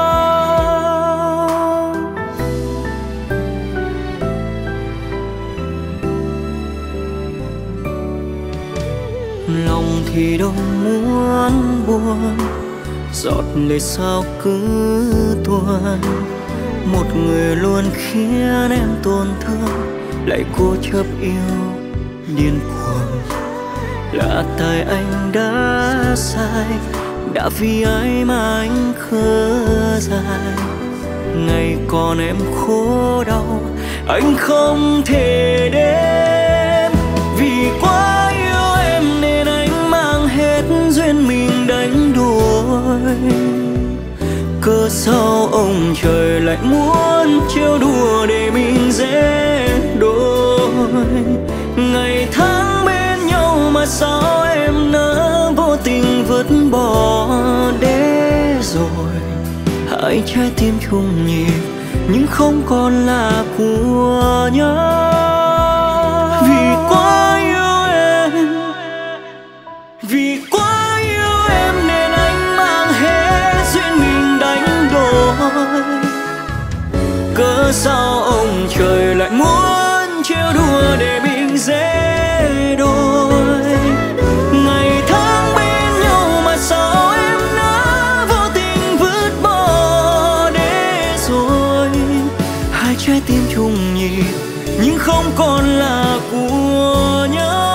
Lòng thì đâu muốn buồn, giọt lệ sao cứ tuôn. Một người luôn khiến em tổn thương, lại cố chấp yêu điên cuồng. Là tại anh đã sai, đã vì ai mà anh khờ dại. Ngày còn em khổ đau, anh không thể đếm. Vì quá yêu em nên anh mang hết duyên mình đánh đuổi. Cớ sao ông trời lại muốn trêu đùa để mình dễ đôi. Ngày tháng bên nhau mà sao em nỡ vô tình vứt bỏ để rồi. Hai trái tim chung nhịp nhưng không còn là của nhau. Vì quá yêu em, vì quá yêu em nên anh mang hết duyên mình đánh đổi. Cớ sao ông trời lại muốn trêu đùa để mình dễ đôi. Ngày tháng bên nhau mà sao em đã vô tình vứt bỏ để rồi. Hai trái tim chung nhịp nhưng không còn là của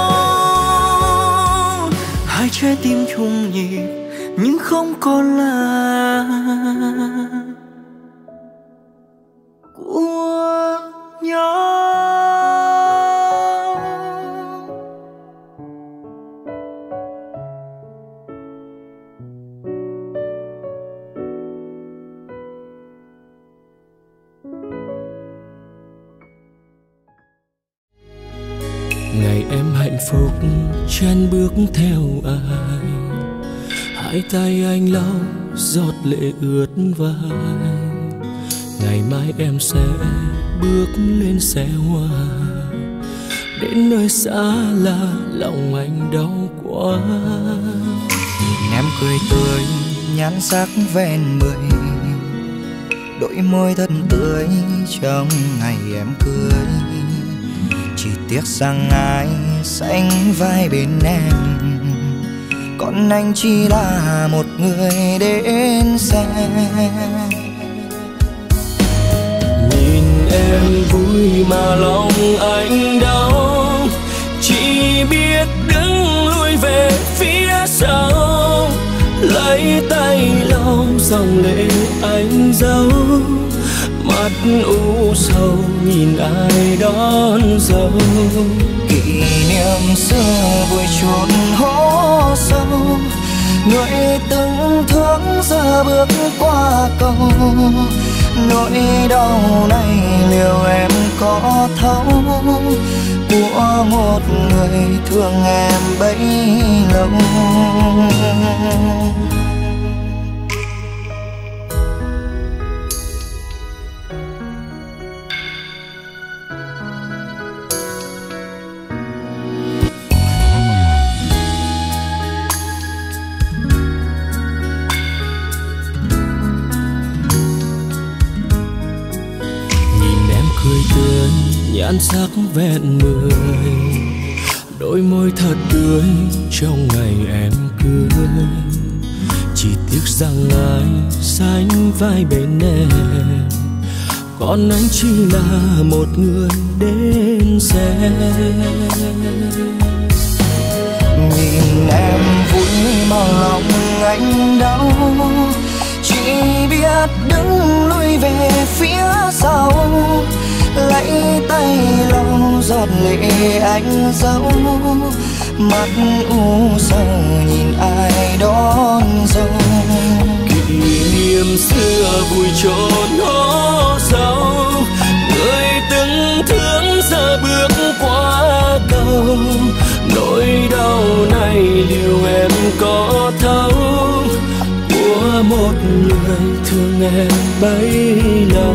nhau. Hai trái tim chung nhịp nhưng không còn là của nhau. Ngày em hạnh phúc chân bước theo ai, hai tay anh lau giọt lệ ướt vai. Ngày mai em sẽ bước lên xe hoa, đến nơi xa lạ lòng anh đau quá. Nhìn em cười tươi nhan sắc ven mười, đôi môi thật tươi trong ngày em cưới. Chỉ tiếc rằng ai sánh vai bên em, còn anh chỉ là một người đến xem. Nhìn em vui mà lòng anh đau, chỉ biết đứng lui về phía sau, lấy tay lau dòng lệ anh giấu. Mắt u sầu nhìn ai đón dâu, kỷ niệm xưa vui chốn hố sâu. Người từng thương giờ bước qua cầu, nỗi đau này liệu em có thấu của một người thương em bấy lâu. nhan sắc vẹn mười, đôi môi thật tươi trong ngày em cưới. Chỉ tiếc rằng ai sánh vai bên em, còn anh chỉ là một người đến xem. Nhìn em vui mà lòng anh đau, chỉ biết đứng lui về phía sau, lấy tay lau giọt lệ anh dẫu. Mắt u sầu nhìn ai đón dâu. Kỷ niệm xưa vui trốn hố sâu, người từng thương giờ bước qua cầu. Nỗi đau này liệu em có thấu, của một người thương em bấy lâu.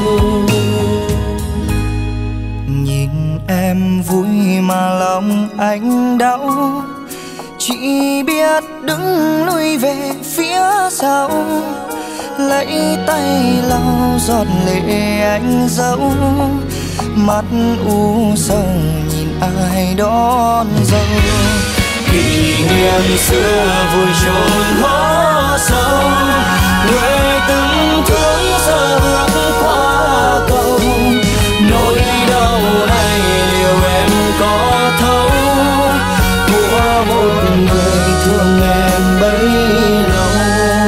Nhìn em vui mà lòng anh đau, chỉ biết đứng lui về phía sau, lấy tay lau giọt lệ anh dẫu. Mắt u sầu nhìn ai đón dâu. Kỷ niệm xưa vui trốn hố sâu, người từng thương giờ bước qua cầu. Nỗi đau này liệu em có thấu, của một người thương em bấy lâu.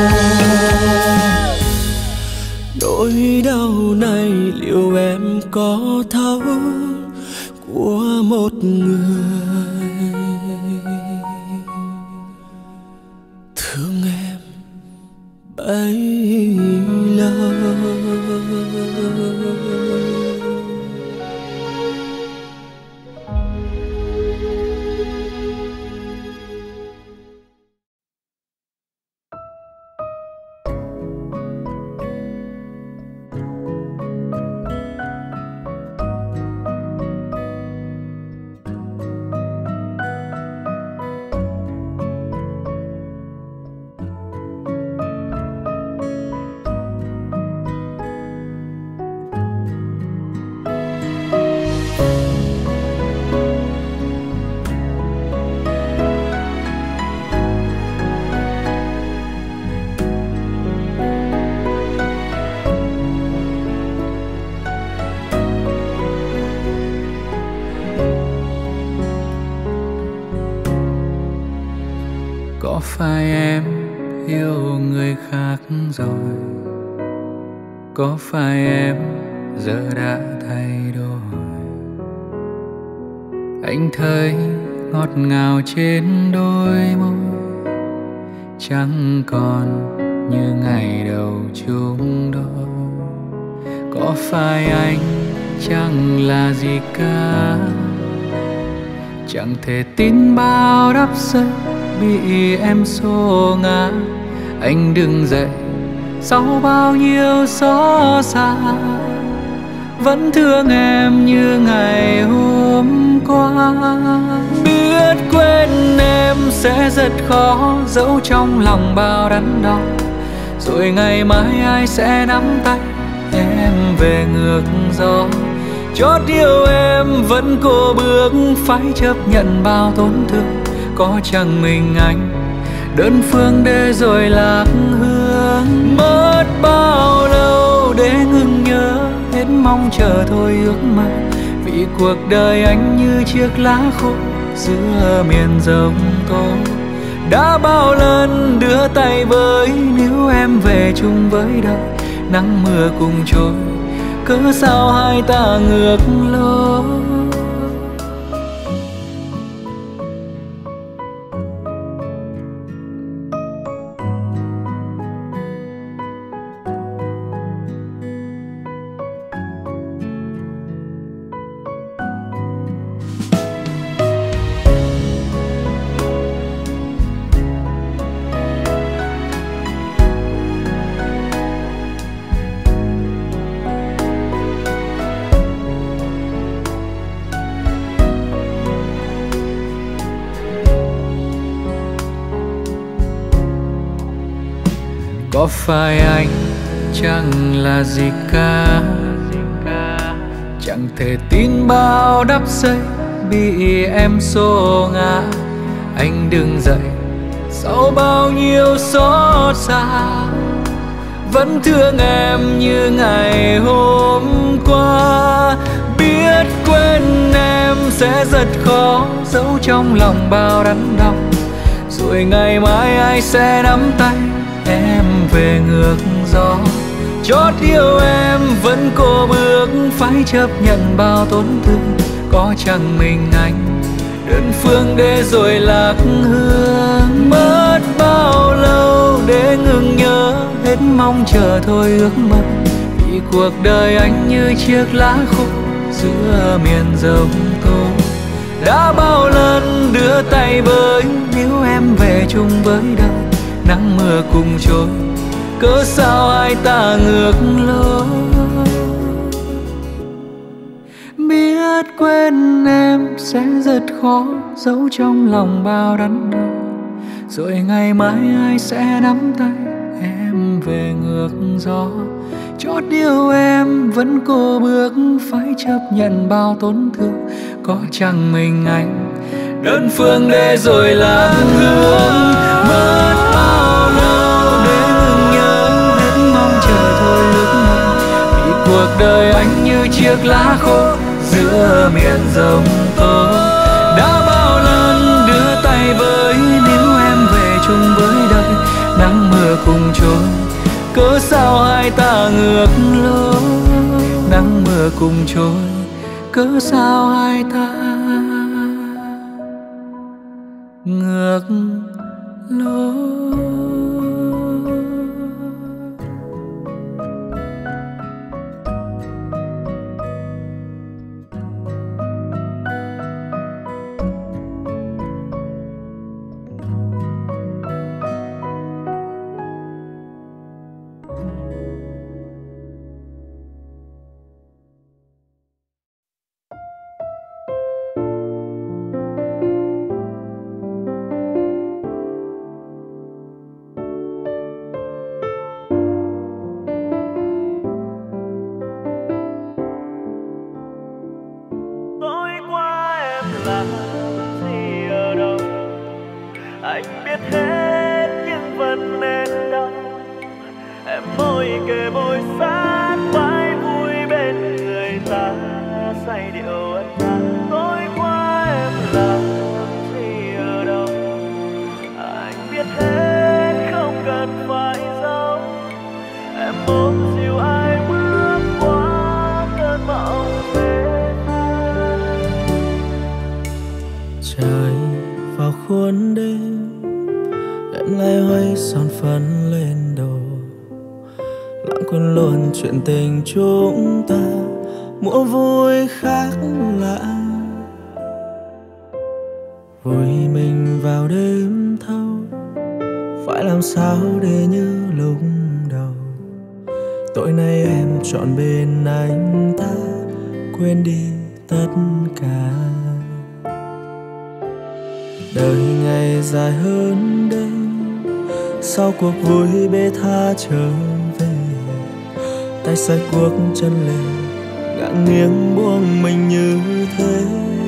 Nỗi đau này liệu em có thấu, của một người thương em bấy lâu. Có phải em yêu người khác rồi? Có phải em giờ đã thay đổi? Anh thấy ngọt ngào trên đôi môi, chẳng còn như ngày đầu chung đôi. Có phải anh chẳng là gì cả, chẳng thể tin bao đắp giấc bị em xô ngã. Anh đứng dậy sau bao nhiêu xót xa, vẫn thương em như ngày hôm qua. Biết quên em sẽ rất khó, dẫu trong lòng bao đắn đo. Rồi ngày mai ai sẽ nắm tay em về ngược gió. Chót yêu em vẫn cố bước, phải chấp nhận bao tổn thương. Có chẳng mình anh đơn phương để rồi lạc hương. Mất bao lâu để ngừng nhớ, hết mong chờ thôi ước mơ. Vì cuộc đời anh như chiếc lá khô giữa miền giông tố. Đã bao lần đưa tay với, nếu em về chung với đời. Nắng mưa cùng trôi, cớ sao hai ta ngược lối. Có phải anh chẳng là gì cả, chẳng chẳng thể tin bao đắp xây bị em xô ngã. Anh đứng dậy sau bao nhiêu xót xa, vẫn thương em như ngày hôm qua. Biết quên em sẽ rất khó, giấu trong lòng bao đắn đau. Rồi ngày mai ai sẽ nắm tay em về ngược gió. Chót yêu em vẫn cô bước, phải chấp nhận bao tổn thương. Có chẳng mình anh đơn phương để rồi lạc hương. Mất bao lâu để ngừng nhớ, hết mong chờ thôi ước mơ. Vì cuộc đời anh như chiếc lá khô giữa miền giông tố. Đã bao lần đưa tay với, nếu em về chung với đời. Nắng mưa cùng trôi, cớ sao hai ta ngược lối. Biết quên em sẽ rất khó, giấu trong lòng bao đắn đau. Rồi ngày mai ai sẽ nắm tay em về ngược gió. Chót yêu em vẫn cô bước, phải chấp nhận bao tổn thương. Có chẳng mình anh đơn phương để rồi lạc hương. Mất bao lâu để ngừng nhớ, hết mong chờ thôi ước mơ. Vì cuộc đời anh như chiếc lá khô giữa miền giông tố. Đã bao lần đưa tay với, nếu em về chung với đời. Nắng mưa cùng trôi, cớ sao hai ta ngược lối. Nắng mưa cùng trôi, cớ sao hai ta ngược lối. Khuôn đêm em lay hoay son phấn lên đầu, lãng quên luôn chuyện tình chúng ta mua vui khác lạ. Vùi mình vào đêm thâu, phải làm sao để như lúc đầu. Tối nay em chọn bên anh ta, quên đi tất cả. Đời ngày dài hơn đây, sau cuộc vui bê tha trở về. Tay xoay cuốc chân lên, ngả nghiêng buông mình như thế.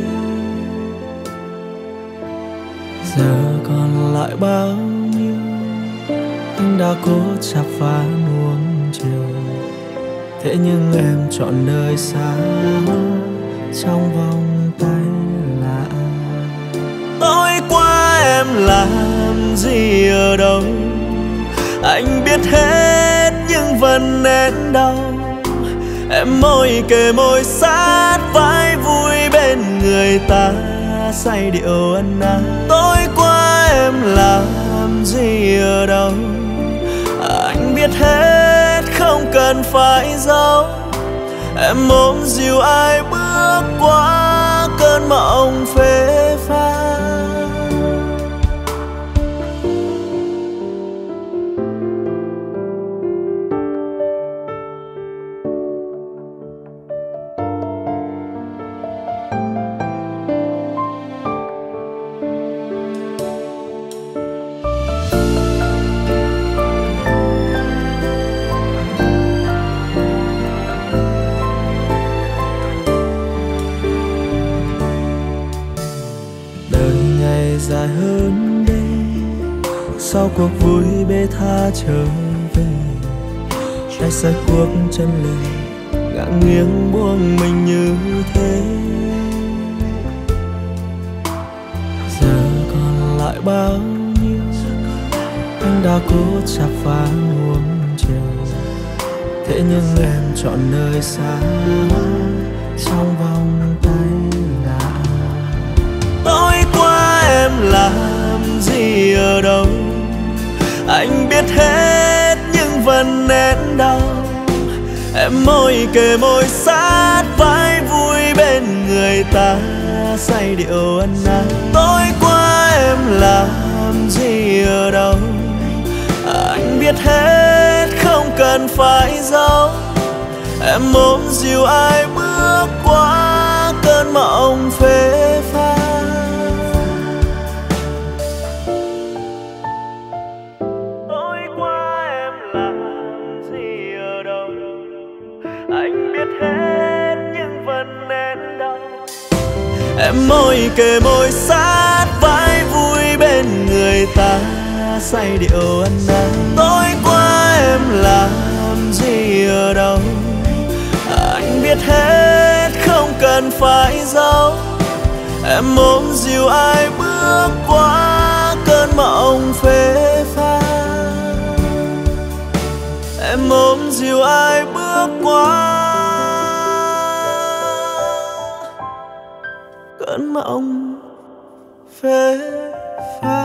Giờ còn lại bao nhiêu, anh đã cố chắp phá nuông chiều. Thế nhưng em chọn đời xa trong vòng tay lạ. Tối qua em làm gì ở đâu, anh biết hết nhưng vẫn nén đau. Em môi kề môi sát vai vui bên người ta, say điệu ân ái. Tối qua em làm gì ở đâu, anh biết hết không cần phải giấu. Em ôm dìu ai bước qua cơn mộng phê phán. sau cuộc vui bê tha trở về, tay xoay cuộc chân lề ngã nghiêng buông mình như thế. Giờ còn lại bao nhiêu anh đã cố chắp vá uống chiều, thế nhưng em chọn nơi xa trong vòng tay là. Tối qua em làm gì ở đâu anh biết hết nhưng vẫn nén đau. Em môi kề môi sát vai vui bên người ta say điệu ăn năn. Tối qua em làm gì ở đâu anh biết hết không cần phải giấu. Em ôm dìu ai bước qua cơn mộng phê pha. Tối qua em làm gì ở đâu anh biết hết nhưng vẫn nén đau. Em môi kề môi sát vai vui bên người ta say điệu ăn năn. Tối qua em làm gì ở đâu anh biết hết không cần phải giấu. Em ôm dìu ai bước qua cơn mộng phê pha. Em ôm dìu ai bước qua cơn mộng phê pha.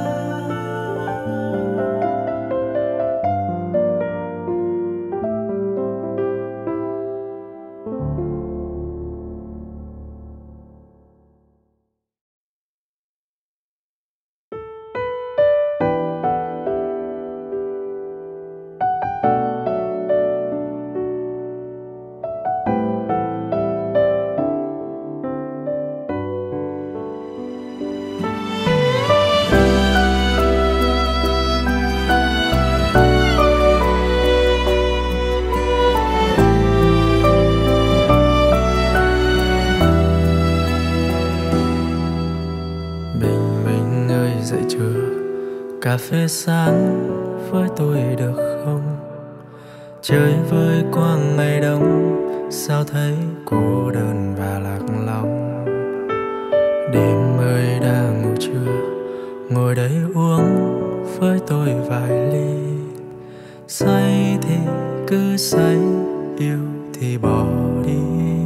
Cà phê sáng với tôi được không? Chơi với quang ngày đông, sao thấy cô đơn và lạc lòng. Đêm ơi đã ngủ chưa? Ngồi đây uống với tôi vài ly. Say thì cứ say, yêu thì bỏ đi.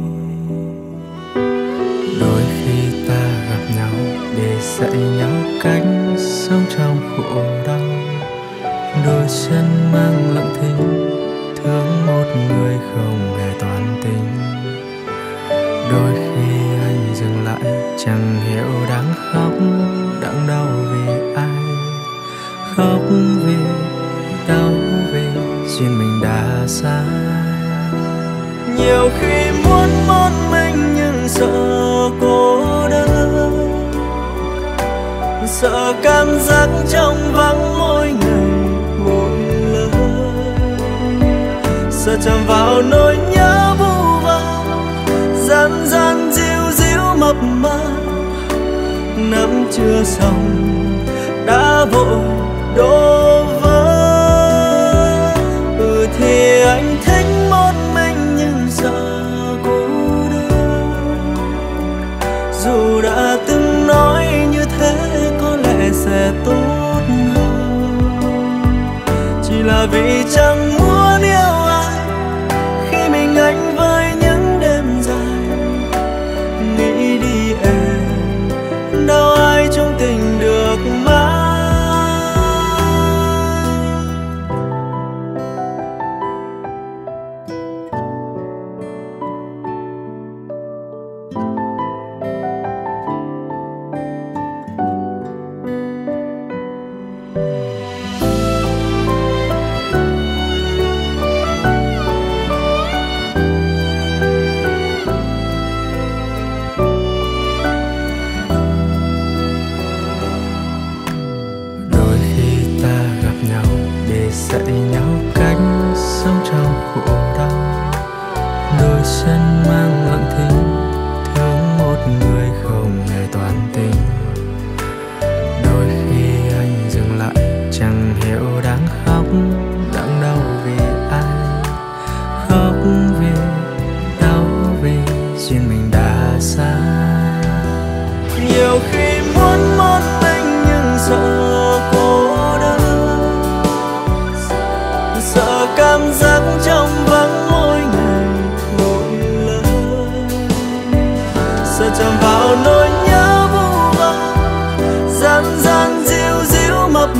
Đôi khi ta gặp nhau để dạy nhau cách sống trong khổ đau. Đôi chân mang lặng thinh, thương một người không hề toàn tình. Đôi khi anh dừng lại, chẳng hiểu đang khóc, đang đau vì ai. Khóc vì đau vì duyên mình đã xa. Nhiều khi muốn một mình nhưng sợ cô đơn, sợ cảm giác trong vắng mỗi ngày mỗi lần. Sợ chạm vào nỗi nhớ vu vơ, gian gian díu díu mập mờ. Nắm chưa xong đã vội đổ vỡ. Ừ thì anh thích một mình nhưng sợ cô đơn. Dù đã từng nói như thế có lẽ sẽ tốt hơn, chỉ là vì chẳng muốn yêu ai khi mình anh với những đêm dài. Nghĩ đi em, đâu ai trong tình được mãi. Dạy nhau cách sống trong khổ đau. Đôi chân mang lặng thinh, thương một người không hề toàn tình. Đôi khi anh dừng lại,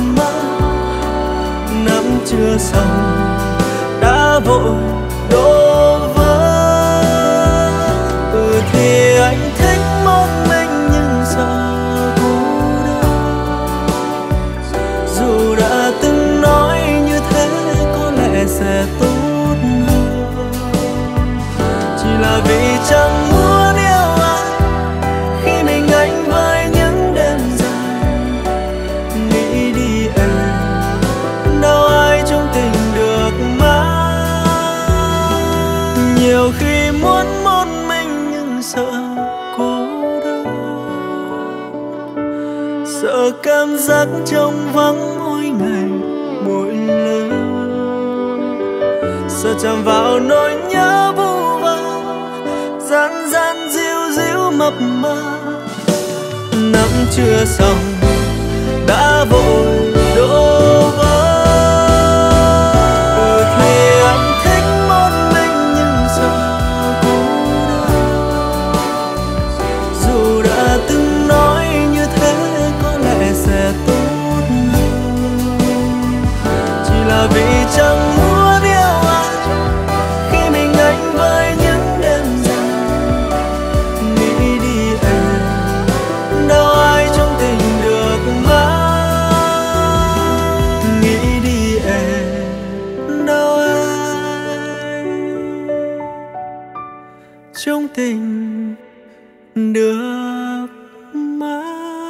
má. Năm chưa xong đã vội đổ vỡ. Ừ thì anh thích một mình nhưng sợ cô đơn. Dù đã từng nói như thế có lẽ sẽ tốt hơn, chỉ là vì chẳng muốn yêu ai khi mình anh với những đêm dài. Nghĩ đi em, đâu ai trong tình được mãi. Nhiều khi muốn một mình nhưng sợ cô đơn, sợ cảm giác trống vắng mỗi ngày mỗi lần, sợ chạm vào nỗi nhớ vu vơ gian gian díu díu mập mờ. Năm chưa xong đã vội đổ vỡ. Ừ thì anh thích một mình nhưng sợ cô đơn. Dù đã từng nói như thế có lẽ sẽ tốt hơn, chỉ là vì chẳng muốn yêu ai khi mình anh với những đêm dài. Nghĩ đi em, đâu ai trong tình được mãi. Nghĩ đi em, đâu ai trong tình được mãi.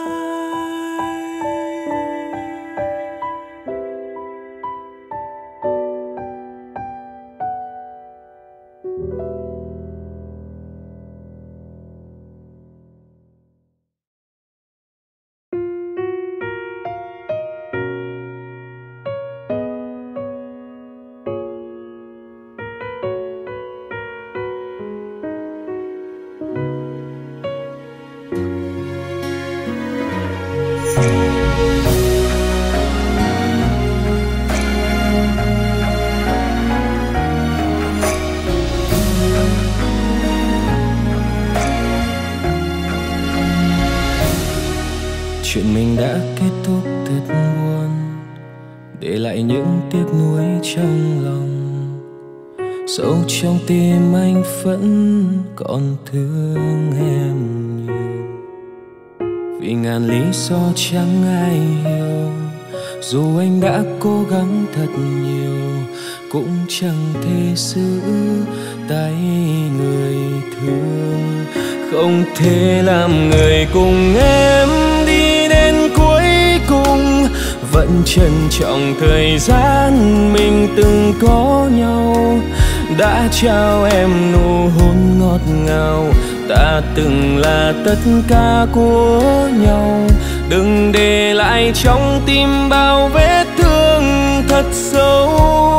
Chuyện mình đã kết thúc thật buồn, để lại những tiếc nuối trong lòng. Sâu trong tim anh vẫn còn thương em nhiều, vì ngàn lý do chẳng ai hiểu. Dù anh đã cố gắng thật nhiều, cũng chẳng thể giữ tay người thương. Không thể làm người cùng em đi đến cuối cùng, vẫn trân trọng thời gian mình từng có nhau. Đã trao em nụ hôn ngọt ngào, ta từng là tất cả của nhau. Đừng để lại trong tim bao vết thương thật sâu.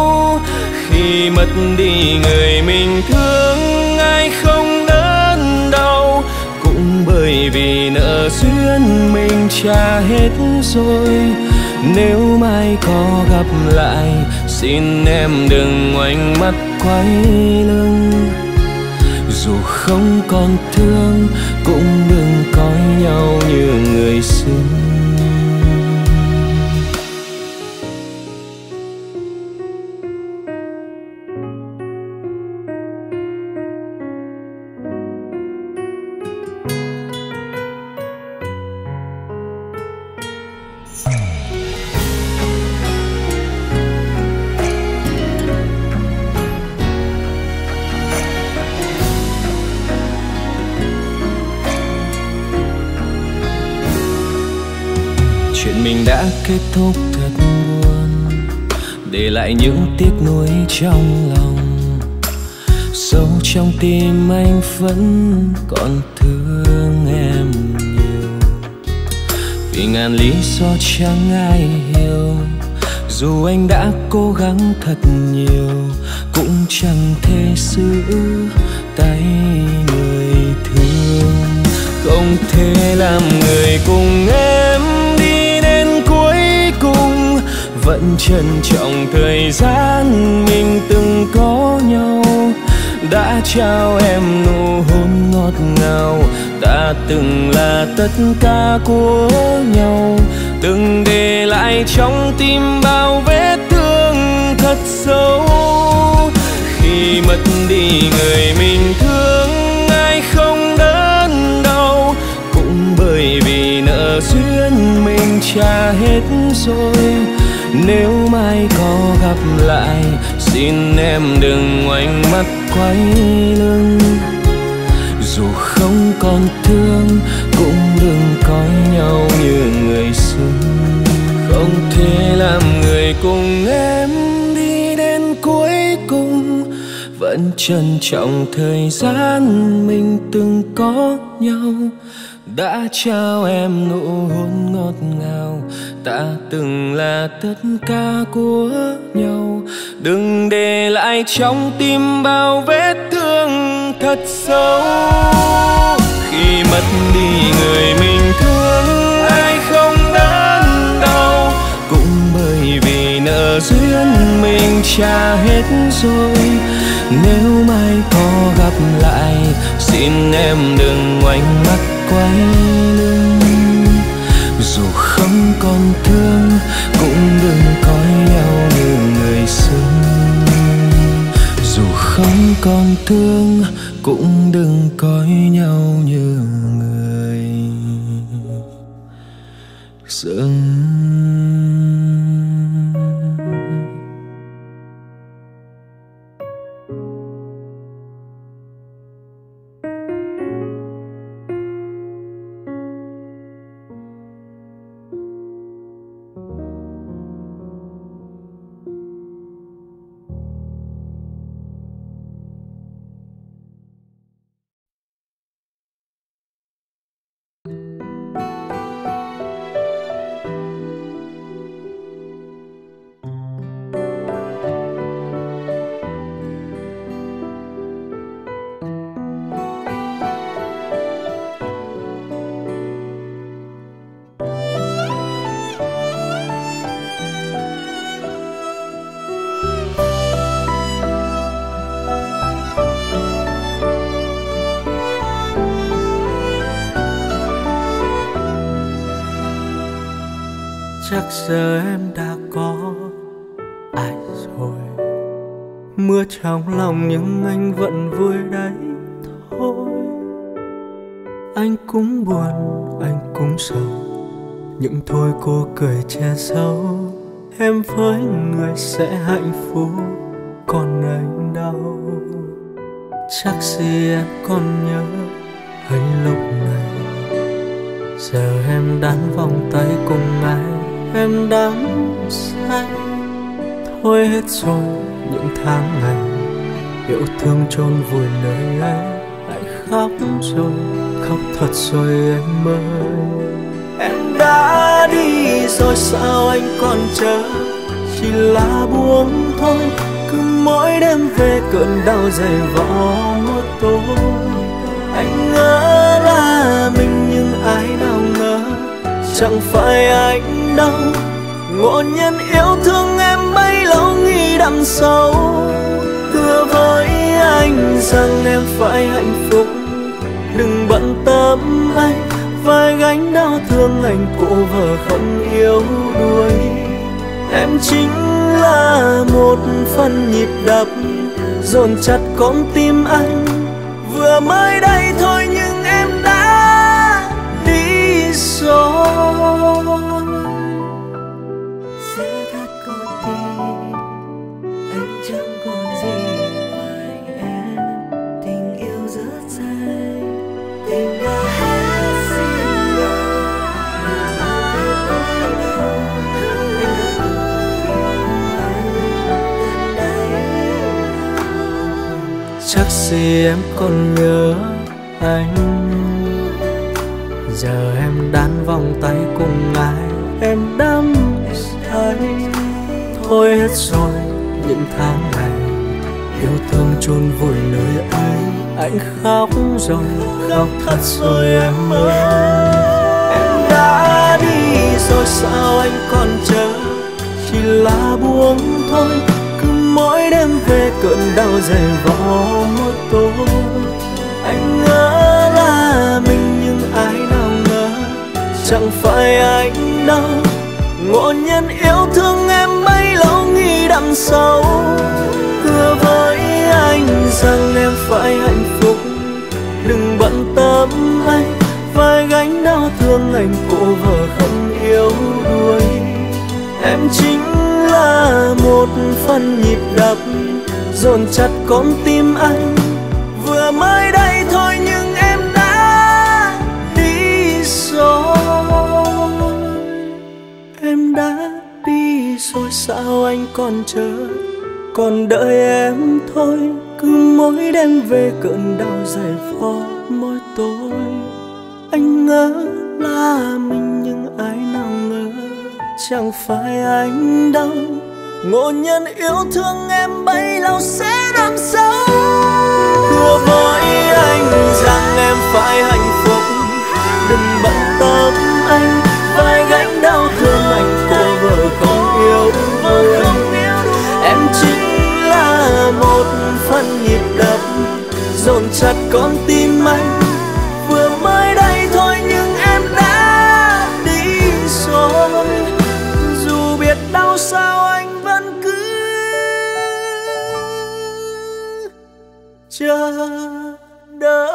Khi mất đi người mình thương, ai không đớn đau, cũng bởi vì nợ duyên mình trả hết rồi. Nếu mai có gặp lại, xin em đừng ngoảnh mắt quay lưng. Dù không còn thương, cũng đừng coi nhau như người xưa. Chuyện mình đã kết thúc thật buồn, để lại những tiếc nuối trong lòng. Sâu trong tim anh vẫn còn thương em nhiều, vì ngàn lý do chẳng ai hiểu. Dù anh đã cố gắng thật nhiều, cũng chẳng thể giữ tay người thương. Không thể làm người cùng em đi đến cuối cùng, vẫn trân trọng thời gian mình từng có nhau. Đã trao em nụ hôn ngọt ngào, ta từng là tất cả của nhau. từng để lại trong tim bao vết thương thật sâu. Khi mất đi người mình thương, ai không đớn đau, cũng bởi vì nợ duyên mình trả hết rồi. Nếu mai có gặp lại, xin em đừng ngoảnh mắt quay lưng. Dù không còn thương, cũng đừng coi nhau như người xưa. Không thể làm người cùng em đi đến cuối cùng, vẫn trân trọng thời gian mình từng có nhau. Đã trao em nụ hôn ngọt ngào, ta từng là tất cả của nhau. Đừng để lại trong tim bao vết thương thật sâu. Khi mất đi người mình thương, ai không đớn đau, cũng bởi vì nợ duyên mình trả hết rồi. Nếu mai có gặp lại, xin em đừng ngoảnh mắt quay lưng. Dù không còn thương, cũng đừng coi nhau như người xưa. Dù không còn thương, cũng đừng coi nhau như người xưa. Chắc giờ em đã có ai rồi. Mưa trong lòng nhưng anh vẫn vui đấy thôi. Anh cũng buồn, anh cũng sầu, nhưng thôi cô cười che giấu. Em với người sẽ hạnh phúc, còn anh đau. Chắc gì em còn nhớ anh lúc này. Giờ em đắn vòng tay cùng ai, em đắm say. Thôi hết rồi những tháng ngày, yêu thương chôn vùi nơi ấy. Lại khóc rồi, khóc thật rồi em ơi. Em đã đi rồi sao anh còn chờ, chỉ là buông thôi. Cứ mỗi đêm về cơn đau dày vò một tối. Anh ngỡ là mình nhưng ai nào ngờ, chẳng phải anh đâu. Ngộ nhân yêu thương em bấy lâu nghĩ đậm sâu. Thưa với anh rằng em phải hạnh phúc, đừng bận tâm anh. Vai gánh đau thương anh cụ vợ không yêu đuổi. Em chính là một phần nhịp đập dồn chặt con tim anh. Vừa mới đây thôi nhưng em đã đi rồi. Sẽ thật con tim, anh chẳng còn gì ngoài em. Tình yêu rất dài, tình đã hết xin rồi. Mà anh không biết đâu, anh đã chắc gì em còn nhớ anh. Giờ em đan vòng tay cùng ai, em đắm say. Thôi hết rồi những tháng ngày, yêu thương chôn vùi nơi ấy. Anh khóc rồi, khóc thật rồi em ơi. Em đã đi rồi sao anh còn chờ, chỉ là buông thôi. Mỗi đêm về cơn đau dày vò một tối. Anh ngỡ là mình nhưng ai nào ngờ, chẳng phải anh đâu. ngộ nhân yêu thương em bấy lâu nghĩ đằng sau. Hứa với anh rằng em phải hạnh phúc, đừng bận tâm anh phải gánh đau thương anh cô vợ không yêu đuối. Em chính là một phần nhịp đập dồn chặt con tim anh, vừa mới đây thôi nhưng em đã đi rồi. Em đã đi rồi sao anh còn chờ, còn đợi em thôi. Cứ mỗi đêm về cơn đau dày vò mỗi tối. Anh ngỡ là mình nhưng ai nào ngờ chẳng phải anh đâu. Ngộ nhân yêu thương em bấy lâu sẽ đắm sâu. Hứa với anh rằng em phải hạnh phúc, đừng bận tâm anh phải gánh đau thương anh cô vợ không yêu đuối. Em chính là một phần nhịp đập dồn chặt con tim anh, vừa mới đây thôi nhưng em đã đi rồi. Dù biết đau sao anh vẫn cứ chờ đợi.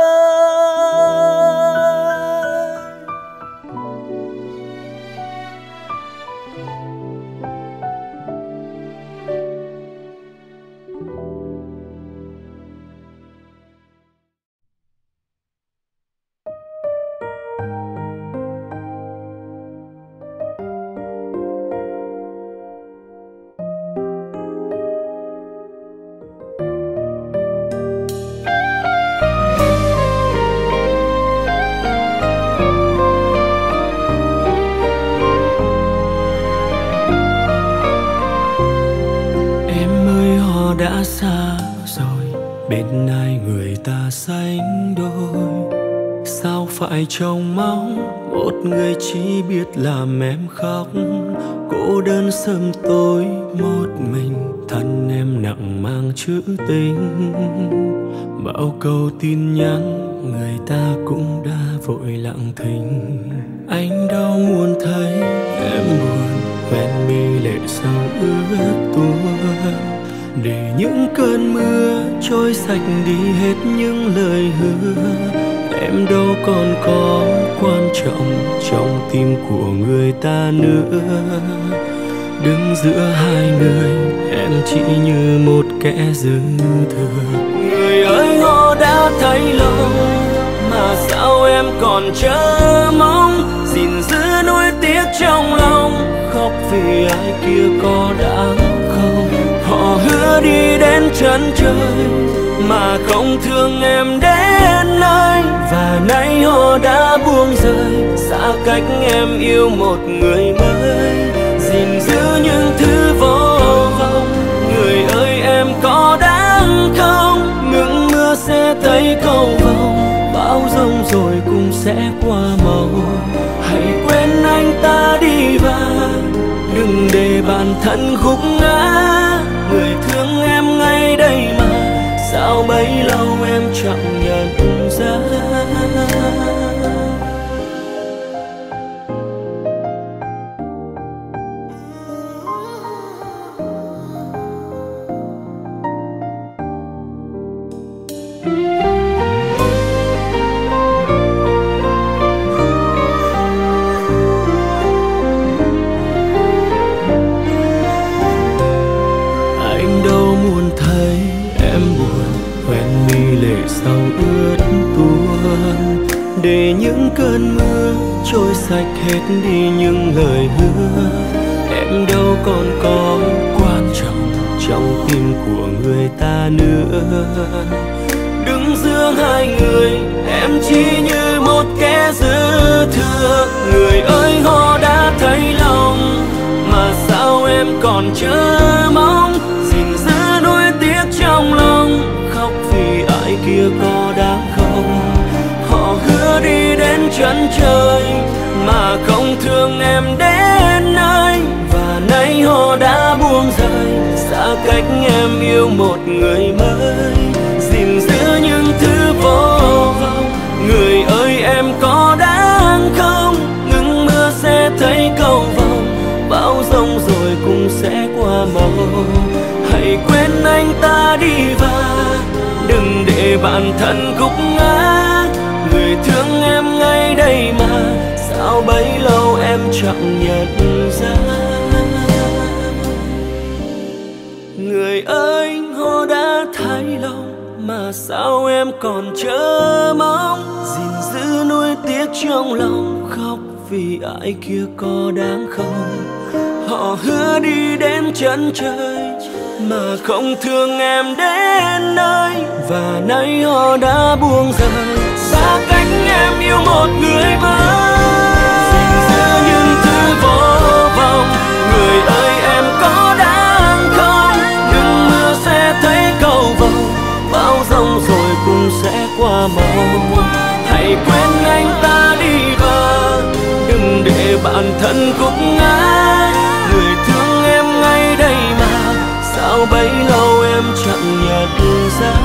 Đã xa rồi bên ai người ta sánh đôi, sao phải trông mong một người chỉ biết làm em khóc. Cô đơn sớm tối một mình, thân em nặng mang chữ tình. Bao câu tin nhắn người ta cũng đã vội lặng thinh. Anh đâu muốn thấy em buồn, hoen mi lệ sâu ướt tuôn, để những cơn mưa trôi sạch đi hết những lời hứa. Em đâu còn có quan trọng trong tim của người ta nữa. Đứng giữa hai người em chỉ như một kẻ dư thừa. Người ơi họ đã thấy lâu mà sao em còn chờ mong, gìn giữ nuối tiếc trong lòng, khóc vì ai kia có đáng không. Họ hứa đi đến chân trời mà không thương em đến nơi, và nay họ đã buông rơi xa cách em yêu một người mới. Gìn giữ những thứ vô vọng, người ơi em có đáng không. Ngừng mưa sẽ thấy cầu vồng, bão giông rồi cũng sẽ qua màu. Hãy quên anh ta đi và đừng để bản thân gục ngã. Người thương em ngay đây mà sao bấy lâu em chẳng nhận ra. Sao ướt tuôn, để những cơn mưa trôi sạch hết đi những lời hứa. Em đâu còn có quan trọng trong tim của người ta nữa. Đứng giữa hai người em chỉ như một kẻ dư thừa. Người ơi họ đã thấy lòng mà sao em còn chờ mong, gìn giữ nuối tiếc trong lòng, khóc vì ai kia có đáng không. Họ hứa đi đến chân trời mà không thương em đến nơi, và nay họ đã buông rơi xa cách em yêu một người mới. Gìn giữ những thứ vô vọng, người ơi em có đáng không. Ngừng mưa sẽ thấy cầu vồng, cũng sẽ qua màu. Hãy quên anh ta đi và đừng để bản thân gục ngã. Người thương em ngay đây mà sao bấy lâu em chẳng nhận ra. Người ơi, họ đã thay lòng mà sao em còn chờ mong. Gìn giữ nuối tiếc trong lòng, khóc vì ai kia có đáng không. Họ hứa đi đến chân trời mà không thương em đến nơi, và nay họ đã buông rời xa cách em yêu một người mới. Gìn giữ những thứ vô vọng, người ơi em có đáng không. Đừng mưa sẽ thấy cầu vồng, bão giông rồi cũng sẽ qua màu. Hãy quên anh ta đi và đừng để bản thân gục ngã. Người thương em ngay đây mà sao bấy lâu em chẳng nhận ra.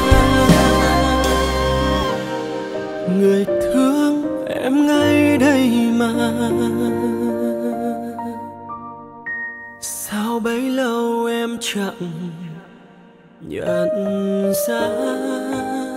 Người thương em ngay đây mà sao bấy lâu em chẳng nhận ra.